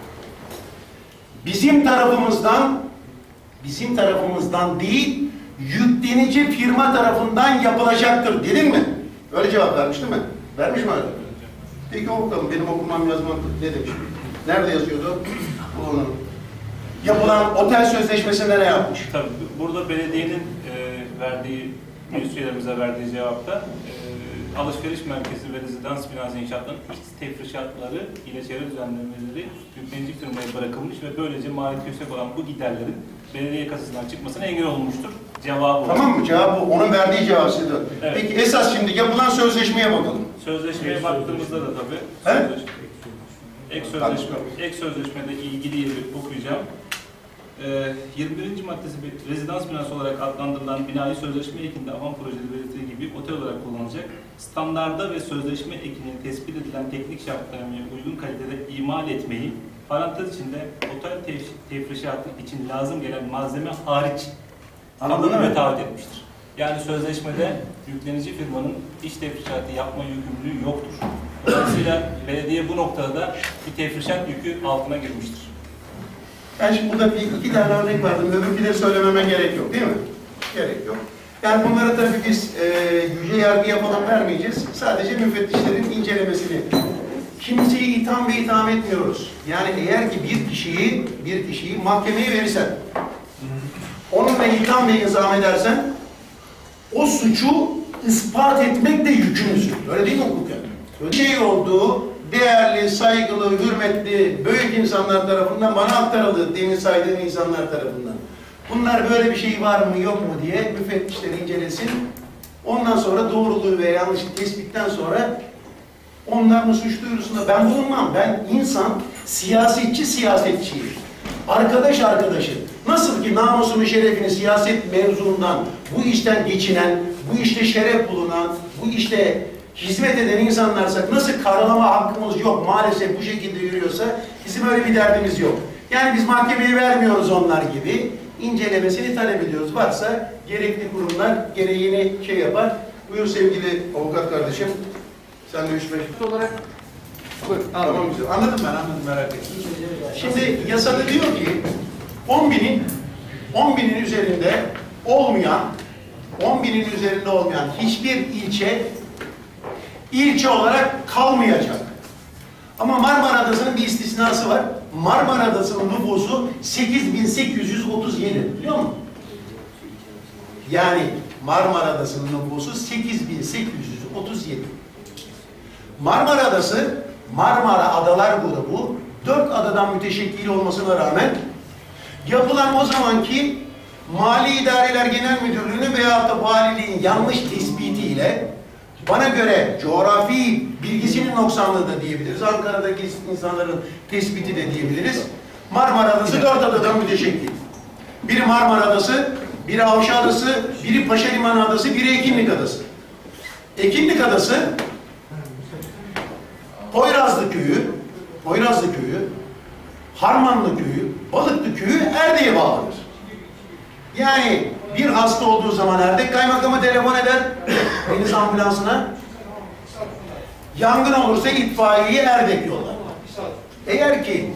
bizim tarafımızdan, bizim tarafımızdan değil, yüklenici firma tarafından yapılacaktır, dedin mi? Öyle cevap vermiş değil mi? Vermiş mi öyle? Peki o bakalım, benim okumam yazmam ne demiş? Nerede yazıyordu? Bunu. Yapılan otel sözleşmesinde ne yapmış? Tabii burada belediyenin e, verdiği, meclis üyelerimize verdiği cevapta e, alışveriş merkezi ve rezidans binası inşaatlarının iç tefrişatları ile çevre düzenlemeleri yüklenici firmaya bırakılmış ve böylece maliyeti yüksek olan bu giderlerin belediye kasasından çıkmasına engel olmuştur. Cevabı. Tamam mı? Cevabı onun verdiği cevap size. Evet. Peki esas şimdi yapılan sözleşmeye bakalım. Sözleşmeye baktığımızda da tabii sözleşme, ek sözleşme, ek sözleşmede ilgili yeri okuyacağım. Ee, yirmi birinci maddesi bir rezidans binası olarak adlandırılan binayı sözleşme ekinde avan projede belirtildiği gibi otel olarak kullanılacak. Standarda ve sözleşme ekinin tespit edilen teknik şartlarına uygun kalitede imal etmeyi, parantez içinde otel tefrişatı için lazım gelen malzeme hariç kabul ve taahhüt etmiştir. Yani sözleşmede yüklenici firmanın iç tefrişatı yapma yükümlülüğü yoktur. Dolayısıyla belediye bu noktada da bir tefrişat yükü altına girmiştir. Ben şimdi burada bir iki tane örnek verdim. Öbürküleri söylememe gerek yok değil mi? Gerek yok. Yani bunları tabii biz e, yüce yargıya falan vermeyeceğiz. Sadece müfettişlerin incelemesini. Kimseyi itham ve itham etmiyoruz. Yani eğer ki bir kişiyi, bir kişiyi mahkemeye verirsen, onunla itham ve izam edersen, o suçu ispat etmek de yükümlüsün. Öyle değil mi hukuken? Şey olduğu, değerli, saygılı, hürmetli, büyük insanlar tarafından bana aktarıldı, demin saydığım insanlar tarafından. Bunlar böyle bir şey var mı yok mu diye müfettişler incelesin. Ondan sonra doğruluğu ve yanlışlık tespitten sonra onlar mı suç duyurusunda ben bulunmam. Ben insan, siyasetçi siyasetçiyim. Arkadaş arkadaşı. Nasıl ki namusunu, şerefini siyaset mevzundan, bu işten geçinen, bu işte şeref bulunan, bu işte hizmet eden insanlarsak nasıl karalama hakkımız yok maalesef bu şekilde yürüyorsa bizim öyle bir derdimiz yok. Yani biz mahkemeye vermiyoruz onlar gibi. İncelemesini talep ediyoruz. Varsa gerekli kurumlar gereğini şey yapar. Buyur sevgili avukat kardeşim. Sen de üç beş olarak buyur. Tamam güzel. Anladım ben anladım merak etme. Şimdi yasada diyor ki on binin on binin üzerinde olmayan on binin üzerinde olmayan hiçbir ilçe ilçe olarak kalmayacak. Ama Marmara Adası'nın bir istisnası var. Marmara Adası'nın nüfusu sekiz bin sekiz yüz otuz yedi. Biliyor musun? Yani Marmara Adası'nın nüfusu sekiz bin sekiz yüz otuz yedi. Marmara Adası, Marmara Adalar grubu, dört adadan müteşekkil olmasına rağmen yapılan o zamanki Mali İdareler Genel Müdürlüğü'nün veyahut da valiliğin yanlış tespitiyle, bana göre coğrafi bilgisinin noksanlığı da diyebiliriz, Ankara'daki insanların tespiti de diyebiliriz. Marmara Adası dört adadan müteşekkil. Biri Marmara Adası, biri Avşa Adası, biri Paşaliman Adası, biri Ekinlik Adası. Ekinlik Adası, Poyrazlı Köyü, Poyrazlı Köyü, Harmanlı Köyü, Balıklı Köyü Erdek'e bağlanır. Yani bir hasta olduğu zaman Erdek kaymakamı telefon eder, deniz ambulansına. Yangın olursa itfaiyeyi Erdek yollar. Eğer ki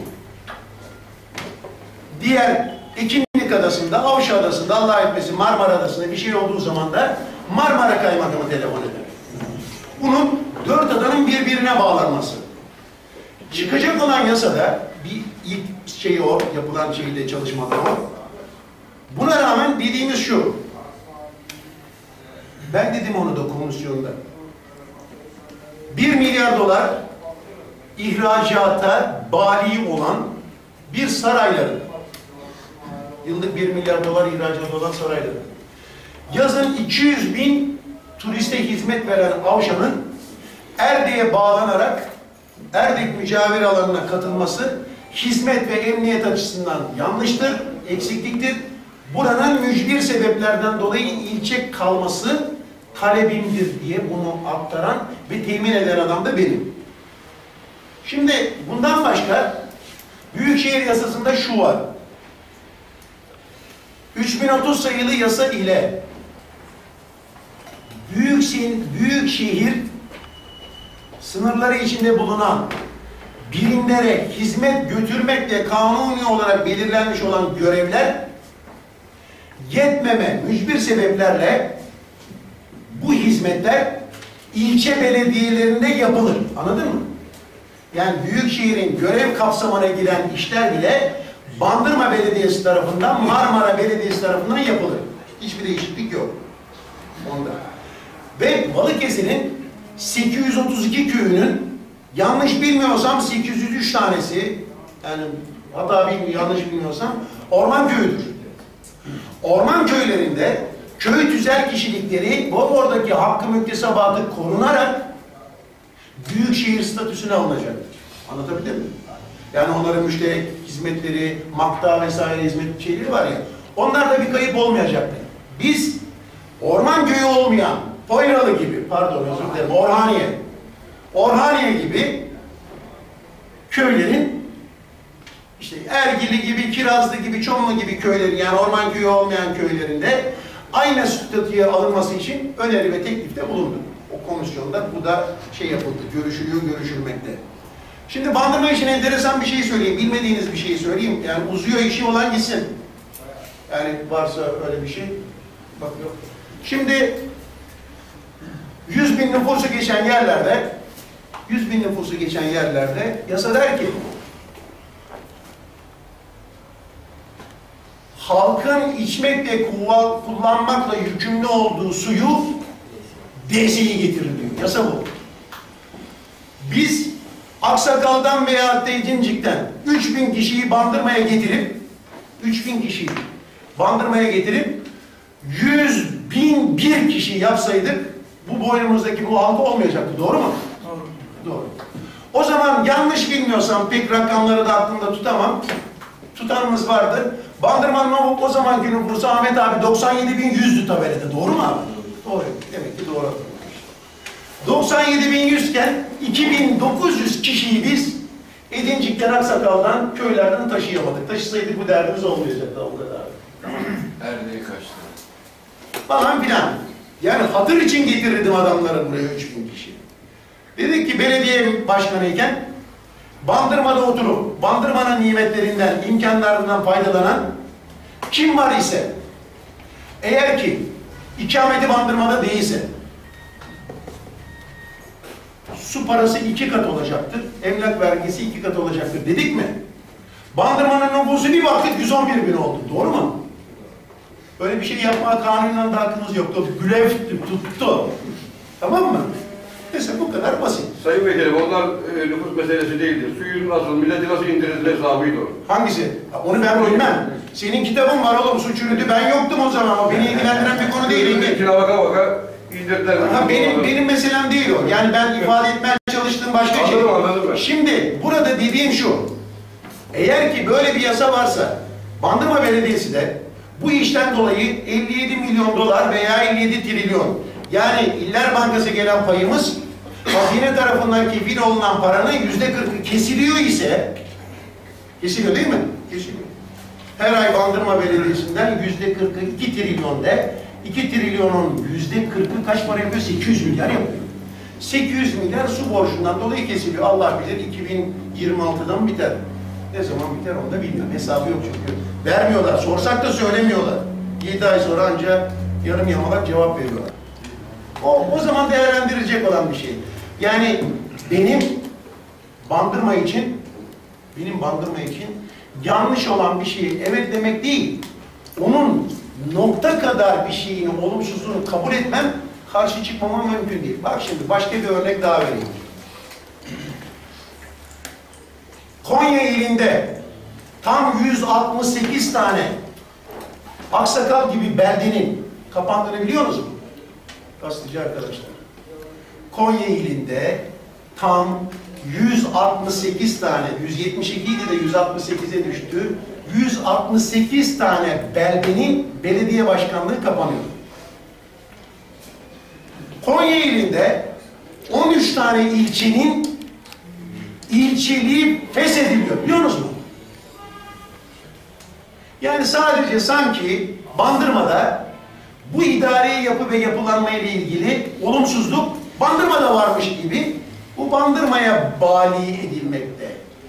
diğer Ekinlik Adası'nda, Avşa Adası'nda, Allah etmesin Marmara Adası'nda bir şey olduğu zaman da Marmara kaymakamı telefon eder. Bunun dört adanın birbirine bağlanması. Çıkacak olan yasada bir ilk şey o, yapılan şeyde çalışmada o. Buna rağmen dediğimiz şu. Ben dedim onu da komisyonda. Bir milyar dolar ihracata bali olan bir sarayların, yıllık bir milyar dolar ihracat olan sarayların, yazın iki yüz bin turiste hizmet veren Avşa'nın Erdek'e bağlanarak Erdek mücavir alanına katılması hizmet ve emniyet açısından yanlıştır, eksikliktir. Buranın mücbir sebeplerden dolayı ilçe kalması talebimdir diye bunu aktaran ve temin eden adam da benim. Şimdi bundan başka Büyükşehir Yasası'nda şu var. üç bin otuz sayılı yasa ile Büyükşehir, Büyükşehir sınırları içinde bulunan birimlere hizmet götürmekle kanuni olarak belirlenmiş olan görevler yetmeme, mücbir sebeplerle bu hizmetler ilçe belediyelerinde yapılır. Anladın mı? Yani Büyükşehir'in görev kapsamına giren işler bile Bandırma Belediyesi tarafından, Marmara Belediyesi tarafından yapılır. Hiçbir değişiklik yok. Onda. Ve Balıkesir'in sekiz yüz otuz iki köyünün yanlış bilmiyorsam sekiz yüz üç tanesi, yani hatta bilmiyorum, yanlış bilmiyorsam orman köyüdür. Orman köylerinde köy tüzel kişilikleri bu oradaki hakkı müktesebatı korunarak büyükşehir statüsüne alınacaktır. Anlatabildim mi? Yani onların müşterek hizmetleri, makta vesaire hizmet şeyleri var ya, onlarda bir kayıp olmayacaktır. Biz orman köyü olmayan Poyralı gibi, pardon özür dilerim, Orhaniye, Orhaniye gibi köylerin, işte Ergili gibi, Kirazlı gibi, Çomlu gibi köylerin, yani orman köyü olmayan köylerinde aynı statüye alınması için öneri ve teklifte bulundu. O komisyonda bu da şey yapıldı, görüşülüyor, görüşülmekte. Şimdi bandırma için enteresan bir şey söyleyeyim, bilmediğiniz bir şey söyleyeyim. Yani uzuyor işi olan gitsin. Yani varsa öyle bir şey, bakıyor. Şimdi yüz bin nüfusu geçen yerlerde, yüz bin nüfusu geçen yerlerde yasa der ki, halkın içmek ve kullanmakla yükümlü olduğu suyu D S'yi getirir diyor. Yasa bu. Biz Aksakal'dan veya Teycincik'ten üç bin kişiyi Bandırma'ya getirip üç bin kişiyi Bandırma'ya getirip yüz bin bir kişi yapsaydık bu boynumuzdaki bu halka olmayacaktı. Doğru mu? Doğru. Doğru. O zaman yanlış bilmiyorsam, pek rakamları da aklımda tutamam. Tutanımız vardı. Bandırma'nın o, o zamanki nüfusu Ahmet abi doksan yedi bin yüzdü tabelede. Doğru mu abi? Doğru. Demek ki doğru. doksan yedi bin yüz iken iki bin dokuz yüz kişiyi biz Edincik'ten, Aksakal'dan, köylerden taşıyamadık. Taşısaydık bu derdimiz olmayacaktı o kadar. Erdek'e kaçtı. Falan filan. Yani hatır için getirirdim adamları buraya üç bin kişi. Dedik ki belediye başkanıyken Bandırma'da oturup Bandırma'nın nimetlerinden, imkanlarından faydalanan kim var ise, eğer ki ikameti Bandırma'da değilse su parası iki kat olacaktır, emlak vergisi iki kat olacaktır dedik mi? Bandırmanın nüfusu bir baktık yüz on bir bin oldu. Doğru mu? Böyle bir şey yapmaya kanunen de hakkımız yoktu. Blöftü, tuttu. Tamam mı? Mesela bu kadar basit. Sayın Vekilim, onlar e, nüfus meselesi değildir. Suyu nasıl, milleti nasıl indirildiğine hesabıydı o. Hangisi? Onu ben bilmem. Senin kitabın var oğlum, suç ürünü. Ben yoktum o zaman. O beni ilgilendiren bir konu değil. İçine baka baka indirdiler. Ha, benim, benim meselem değil o. Yani ben ifade etmeye çalıştığım başka şey. Anladım, anladım ben. Şimdi burada dediğim şu. Eğer ki böyle bir yasa varsa, Bandırma Belediyesi de bu işten dolayı elli yedi milyon dolar veya elli yedi trilyon, yani İller Bankası gelen payımız hazine tarafından kefil olunan paranın yüzde kırkı kesiliyor ise, kesiliyor değil mi? Kesiliyor. Her ay Bandırma Belediyesi'nden yüzde kırkı iki trilyon de, iki trilyonun yüzde kırkı kaç para yapıyor? sekiz yüz milyar yapıyor. sekiz yüz milyar su borcundan dolayı kesiliyor. Allah bilir iki bin yirmi altıdan biter. Ne zaman biter onu da bilmiyorum. Hesabı yok çünkü. Vermiyorlar. Sorsak da söylemiyorlar. yedi ay sonra ancak yarım yamalak cevap veriyorlar. O, o zaman değerlendirilecek olan bir şey. Yani benim Bandırma için benim Bandırma için yanlış olan bir şeyi evet demek değil. Onun nokta kadar bir şeyin olumsuzluğunu kabul etmem, karşı çıkmama mümkün değil. Bak şimdi başka bir örnek daha vereyim. Konya ilinde tam yüz altmış sekiz tane Aksakal gibi beldenin kapandığını biliyor musunuz? Gazeteci arkadaşlar. Konya ilinde tam yüz altmış sekiz tane, yüz yetmiş iki idi de yüz altmış sekize düştü. yüz altmış sekiz tane beldenin belediye başkanlığı kapanıyor. Konya ilinde on üç tane ilçenin ilçeliği feshediliyor. Biliyor musunuz? Yani sadece sanki Bandırma'da bu idari yapı ve yapılanma ile ilgili olumsuzluk Bandırma'da varmış gibi bu Bandırma'ya bali edilmekte.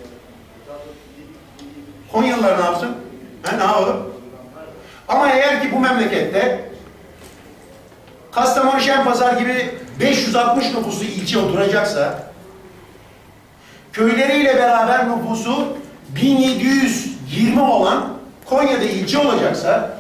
Konyalılar ne yapsın? Ha, ne yapalım? Ama eğer ki bu memlekette Kastamonu Şenpazar gibi beş yüz altmış nüfuslu ilçe oturacaksa, köyleriyle beraber nüfusu bin yedi yüz yirmi olan Konya'da ilçe olacaksa,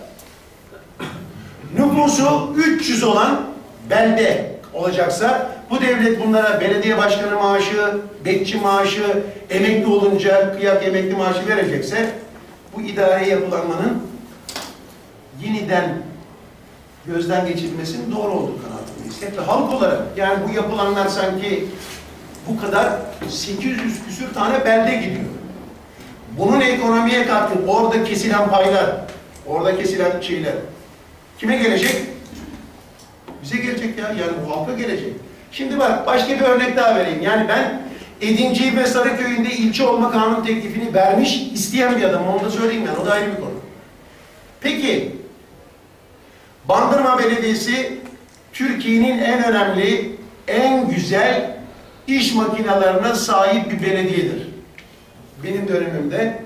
nüfusu üç yüz olan belde olacaksa, bu devlet bunlara belediye başkanı maaşı, bekçi maaşı, emekli olunca kıyak emekli maaşı verecekse, bu idari yapılanmanın yeniden gözden geçirilmesinin doğru olduğu kanaatindeyiz. Hep de halk olarak, yani bu yapılanlar sanki bu kadar sekiz yüz küsür tane belde gidiyor. Bunun ekonomiye katkı, orada kesilen paylar, orada kesilen şeyler kime gelecek? Bize gelecek ya, yani bu halka gelecek. Şimdi bak, başka bir örnek daha vereyim. Yani ben Edincik ve Sarıköy'ünde ilçe olma kanun teklifini vermiş, isteyen bir adam. Onu da söyleyeyim yani, o da ayrı bir konu. Peki, Bandırma Belediyesi Türkiye'nin en önemli, en güzel iş makinelerine sahip bir belediyedir. Benim dönemimde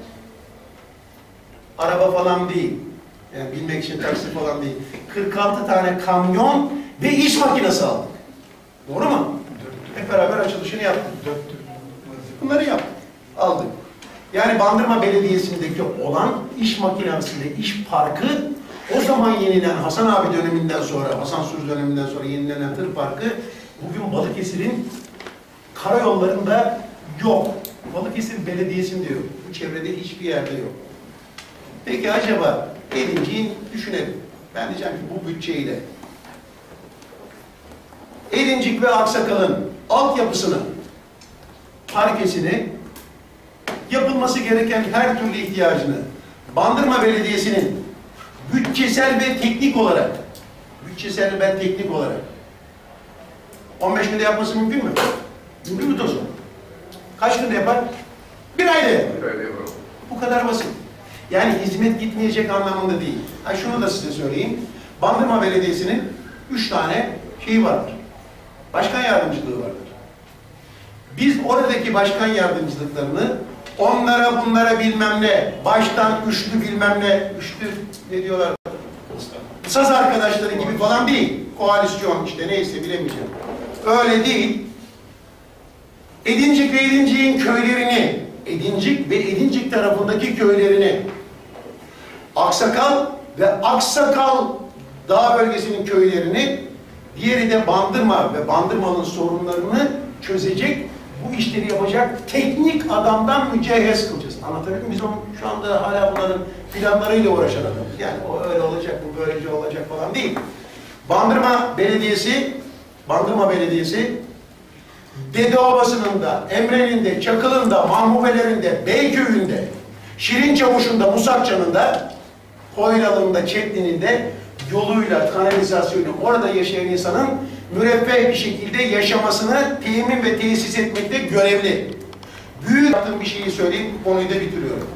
araba falan değil, yani bilmek için taksi falan değil, kırk altı tane kamyon ve iş makinesi aldık. Doğru mu? Hep beraber açılışını yaptık. Bunları yaptık, aldık. Yani Bandırma Belediyesi'ndeki olan iş makinesiyle iş parkı, o zaman yenilenen Hasan abi döneminden sonra, Hasan Sür döneminden sonra yenilenen tır parkı, bugün Balıkesir'in karayollarında yok. Balıkesir Belediyesi'nde yok. Bu çevrede hiçbir yerde yok. Peki acaba Edincik'i düşünelim. Ben diyeceğim ki bu bütçeyle Edincik ve Aksakal'ın altyapısını, parkesini, yapılması gereken her türlü ihtiyacını Bandırma Belediyesi'nin bütçesel ve teknik olarak bütçesel ve teknik olarak on beş günde yapması mümkün mü? Mümkün mü Tosun? Kaç günde yapar? Bir ayda yapar. Bir ayda yapar. Bu kadar basit. Yani hizmet gitmeyecek anlamında değil. Ha, şunu da size söyleyeyim. Bandırma Belediyesi'nin üç tane şeyi vardır. Başkan yardımcılığı vardır. Biz oradaki başkan yardımcılıklarını onlara bunlara bilmem ne, baştan üçlü bilmem ne, üçlü ne diyorlar? Saz arkadaşları gibi falan değil. Koalisyon işte neyse bilemeyeceğim. Öyle değil. Edincik ve Edincik'in köylerini Edincik ve Edincik tarafındaki köylerini, Aksakal ve Aksakal Dağ bölgesinin köylerini, diğeri de Bandırma ve Bandırmalı'nın sorunlarını çözecek, bu işleri yapacak teknik adamdan mücehhez kılacağız. Anlatabildim mi? Biz onun, şu anda hala bunların planlarıyla uğraşan adamız. Yani o öyle olacak, bu böylece olacak falan değil. Bandırma Belediyesi, Bandırma Belediyesi, Dedeovası'nın da, Emre'nin de, Çakıl'ın da, Mahmubeler'in de, Beyköy'ün Şirinçavuş'un da, Musakça'nın da, Hoyralı'nın da, Çetli'nin de yoluyla, kanalizasyonu orada yaşayan insanın müreffeh bir şekilde yaşamasını temin ve tesis etmekte görevli. Büyük yaptığım bir şeyi söyleyeyim, bu konuyu da bitiriyorum.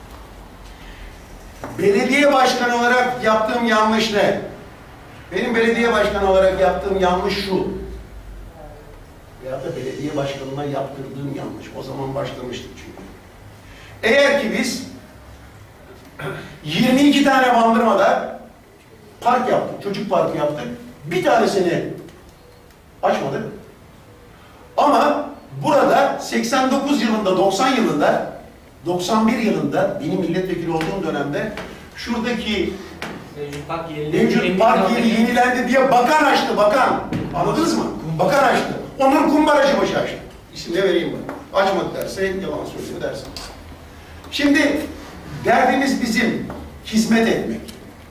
Belediye başkanı olarak yaptığım yanlış ne? Benim belediye başkanı olarak yaptığım yanlış şu. Ya da belediye başkanına yaptırdığım yanlış. O zaman başlamıştık çünkü. Eğer ki biz yirmi iki tane Bandırma'da park yaptık, çocuk parkı yaptık. Bir tanesini açmadık. Ama burada seksen dokuz yılında, doksan yılında, doksan bir yılında benim milletvekili olduğum dönemde şuradaki Mevcut park yeri, mevcut park yeri yenilendi diye bakan açtı, bakan. Anladınız mı? Bakan açtı. Onur Kumbaracı başı açtı. İsim de vereyim ben. Açmadı derse yalan söylüyor dersiniz. Şimdi derdimiz bizim hizmet etmek.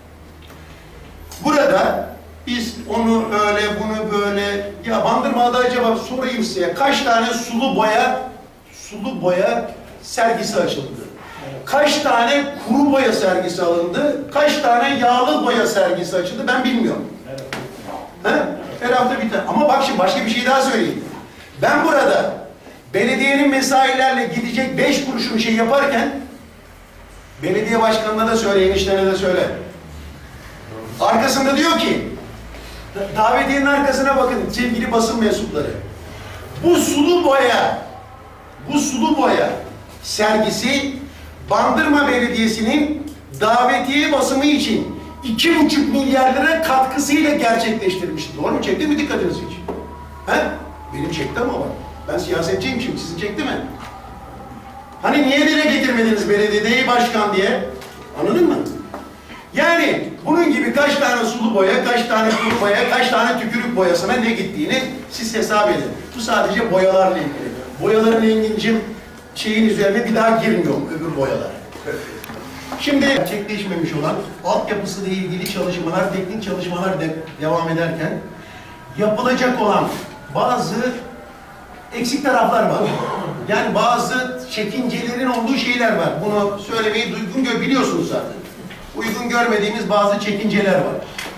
Burada biz onu öyle, bunu böyle, ya Bandırma'da acaba sorayım size, kaç tane sulu boya, sulu boya sergisi açıldı? Kaç tane kuru boya sergisi alındı? Kaç tane yağlı boya sergisi açıldı? Ben bilmiyorum. He? Her hafta bir tane. Ama bak şimdi başka bir şey daha söyleyeyim. Ben burada belediyenin mesailerle gidecek beş kuruşun şey yaparken belediye başkanına da söyle, eniştene de söyle. Arkasında diyor ki, davetiyenin arkasına bakın sevgili basın mensupları. Bu sulu boya, bu sulu boya sergisi Bandırma Belediyesi'nin davetiye basımı için iki buçuk milyar lira katkısıyla gerçekleştirmişti. Doğru mu? Çekti mi dikkatinizi hiç? He? Benim çekti ama var. Ben siyasetçiyim şimdi. Sizin çekti mi? Hani niye dile getirmediniz belediyeye başkan diye? Anladın mı? Yani bunun gibi kaç tane sulu boya, kaç tane kuru boya, kaç tane tükürük boyasına ne gittiğini siz hesap edin. Bu sadece boyalarla ilgili. Boyaların engincim şeyin üzerine bir daha girmiyorum öbür boyalar. Şimdi gerçekleşmemiş olan altyapısıyla ilgili çalışmalar, teknik çalışmalar de devam ederken yapılacak olan bazı eksik taraflar var. Yani bazı çekincelerin olduğu şeyler var. Bunu söylemeyi uygun gör biliyorsunuz zaten. Uygun görmediğimiz bazı çekinceler var.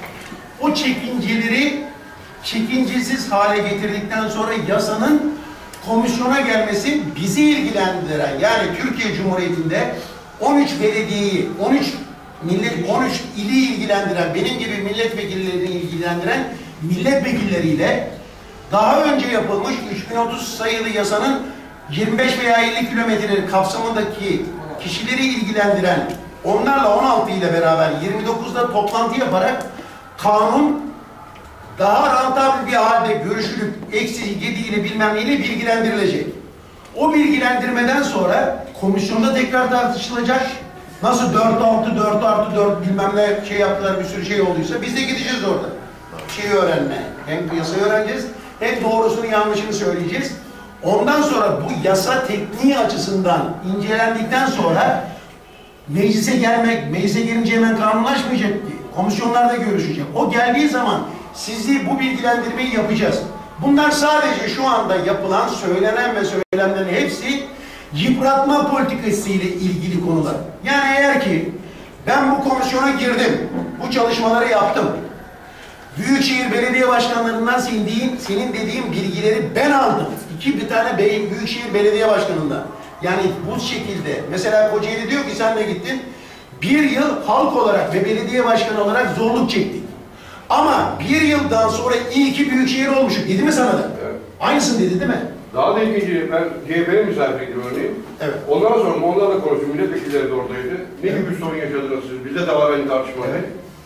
O çekinceleri çekincesiz hale getirdikten sonra yasanın komisyona gelmesi bizi ilgilendiren, yani Türkiye Cumhuriyeti'nde on üç belediyeyi, on üç millet, on üç ili ilgilendiren, benim gibi milletvekillerini ilgilendiren milletvekilleriyle daha önce yapılmış üç bin otuz sayılı yasanın yirmi beş veya elli kilometre kapsamındaki kişileri ilgilendiren, onlarla on altı ile beraber yirmi dokuzda toplantı yaparak kanun daha rantabl bir halde görüşülüp eksi yedi ile bilmem neyle bilgilendirilecek. O bilgilendirmeden sonra komisyonda tekrar tartışılacak. Nasıl dört altı, dört artı dört bilmem ne şey yaptılar, bir sürü şey olduysa biz de gideceğiz orada. Şeyi öğrenmeye. Hem yasayı öğreneceğiz, hem doğrusunu yanlışını söyleyeceğiz. Ondan sonra bu yasa tekniği açısından incelendikten sonra meclise gelmek, meclise gelince hemen kanunlaşmayacak ki. Komisyonlarda görüşecek. O geldiği zaman sizi bu bilgilendirmeyi yapacağız. Bunlar sadece şu anda yapılan, söylenen ve söylenenlerin hepsi yıpratma politikası ile ilgili konular. Yani eğer ki ben bu komisyona girdim, bu çalışmaları yaptım, Büyükşehir Belediye Başkanlarından senin, dediğin, senin dediğin bilgileri ben aldım. İki bir tane bey, Büyükşehir Belediye Başkanı'ndan. Yani bu şekilde, mesela Kocaeli diyor ki sen de gittin, bir yıl halk olarak ve belediye başkanı olarak zorluk çektik. Ama bir yıldan sonra iyi ki büyükşehir olmuşuk. Dedi mi sana da? Evet. Aynısını dedi değil mi? Daha da ilginci, ben C H P'nin misafiriydim örneğin. Evet. Onlara sordum, onlarla konuştum, milletvekilleri de oradaydı. Ne gibi bir sorun yaşadınız siz? Bizde de var aynı tartışma. Evet.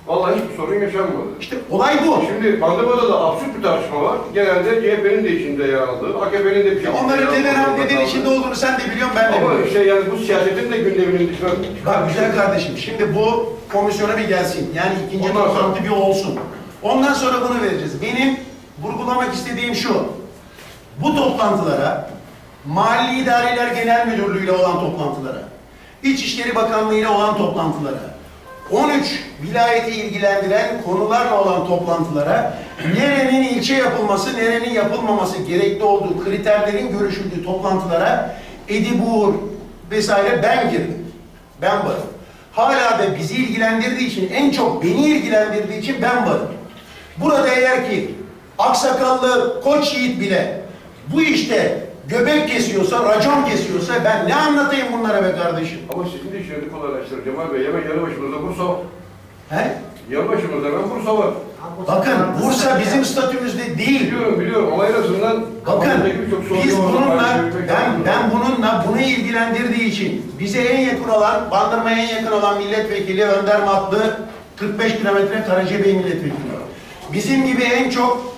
Vallahi hiçbir sorun yaşanmadı. İşte olay bu. Şimdi Bandırma'da da absürt bir tartışma var. Genelde C H P'nin de içinde yer aldığı, A K P'nin de bir Ya şekilde onların yer neden, aldığı neden kaldı. içinde olduğunu sen de biliyorsun, ben de Ama biliyorum. işte yani bu siyasetin de gündeminin dışına Bak güzel kardeşim, şimdi bu komisyona bir gelsin. Yani ikinci Ondan toplantı bir olsun. Ondan sonra bunu vereceğiz. Benim vurgulamak istediğim şu. Bu toplantılara, Mahalli İdareler Genel Müdürlüğü ile olan toplantılara, İçişleri Bakanlığı ile olan toplantılara, on üç vilayeti ilgilendiren konularla olan toplantılara, nerenin ilçe yapılması, nerenin yapılmaması gerekli olduğu kriterlerin görüşüldüğü toplantılara Edibur vesaire ben girdim. Ben varım. Hala da bizi ilgilendirdiği için, en çok beni ilgilendirdiği için ben varım. Burada eğer ki aksakallı Koç Yiğit bile bu işte göbek kesiyorsa, racon kesiyorsa ben ne anlatayım bunlara be kardeşim? Ama sizin de işinizi kolaylaştırır Cemal Bey. Hemen yanı başımızda Bursa var. He? Yanı başımızda hemen Bursa var. Bakın Bursa bizim statümüzde değil. Biliyorum biliyorum ama en azından Bakın kafamızdaki birçok sorun biz var. bununla, Paylaşabilmek ben, lazım. ben bununla bunu ilgilendirdiği için bize en yakın olan, Bandırma'ya en yakın olan milletvekili Önder Matlı kırk beş kilometre Karacabey milletvekili. Bizim gibi en çok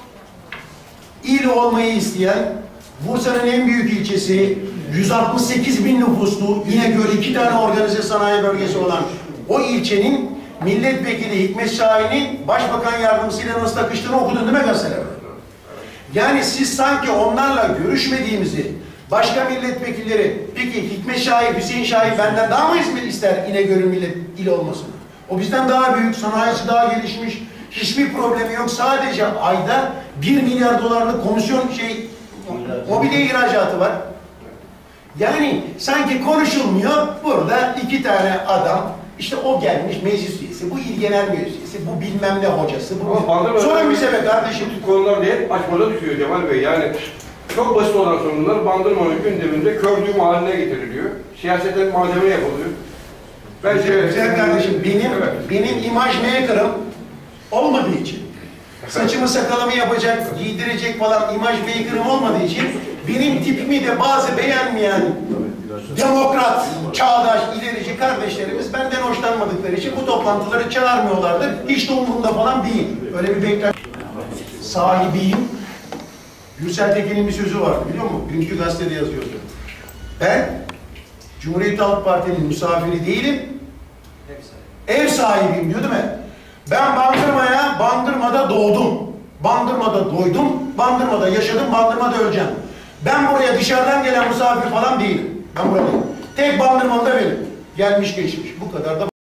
il olmayı isteyen, Bursa'nın en büyük ilçesi, yüz altmış sekiz bin nüfuslu, İnegöl iki tane organize sanayi bölgesi olan o ilçenin milletvekili Hikmet Şahin'in başbakan yardımcısıyla nasıl takıştığını okudun değil mi gazetelerde? Yani siz sanki onlarla görüşmediğimizi, başka milletvekilleri, peki Hikmet Şahin, Hüseyin Şahin benden daha mı hizmet ister İnegöl'ün millet il olmasını? O bizden daha büyük, sanayisi daha gelişmiş, hiçbir problemi yok. Sadece ayda bir milyar dolarlık komisyon şey, mobilya ihracatı var. Yani sanki konuşulmuyor, burada iki tane adam, işte o gelmiş meclis üyesi, bu il genel meclis üyesi, bu bilmem ne hocası, Ama Bandırma'da- bu... Sorun bize be kardeşim. Bu konular diye açmada düşüyor Cemal Bey. Yani çok basit olan sorunlar Bandırma'nın gündeminde kördüğüm haline getiriliyor. Siyaseten malzeme yapılıyor. Bence Güzel kardeşim, benim, Evet. benim imaj maker'ım olmadığı için, saçımı sakalımı yapacak, giydirecek falan imaj maker'ım olmadığı için, benim tipimi de bazı beğenmeyen demokrat, çağdaş, ilerici kardeşlerimiz benden hoşlanmadıkları için bu toplantıları çağırmıyorlardır. Hiç de umurumda falan değil. Öyle bir beklenti sahibiyim. Gürsel Tekin'in bir sözü vardı biliyor musun? Dünkü gazetede yazıyordu. Ben Cumhuriyet Halk Parti'nin misafiri değilim. Ev sahibiyim diyor değil mi? Ben Bandırma'ya, Bandırma'da doğdum. Bandırma'da doydum, Bandırma'da yaşadım, Bandırma'da öleceğim. Ben buraya dışarıdan gelen misafir falan değilim. Ben buradayım. Tek Bandırma'da benim. Gelmiş geçmiş. Bu kadar da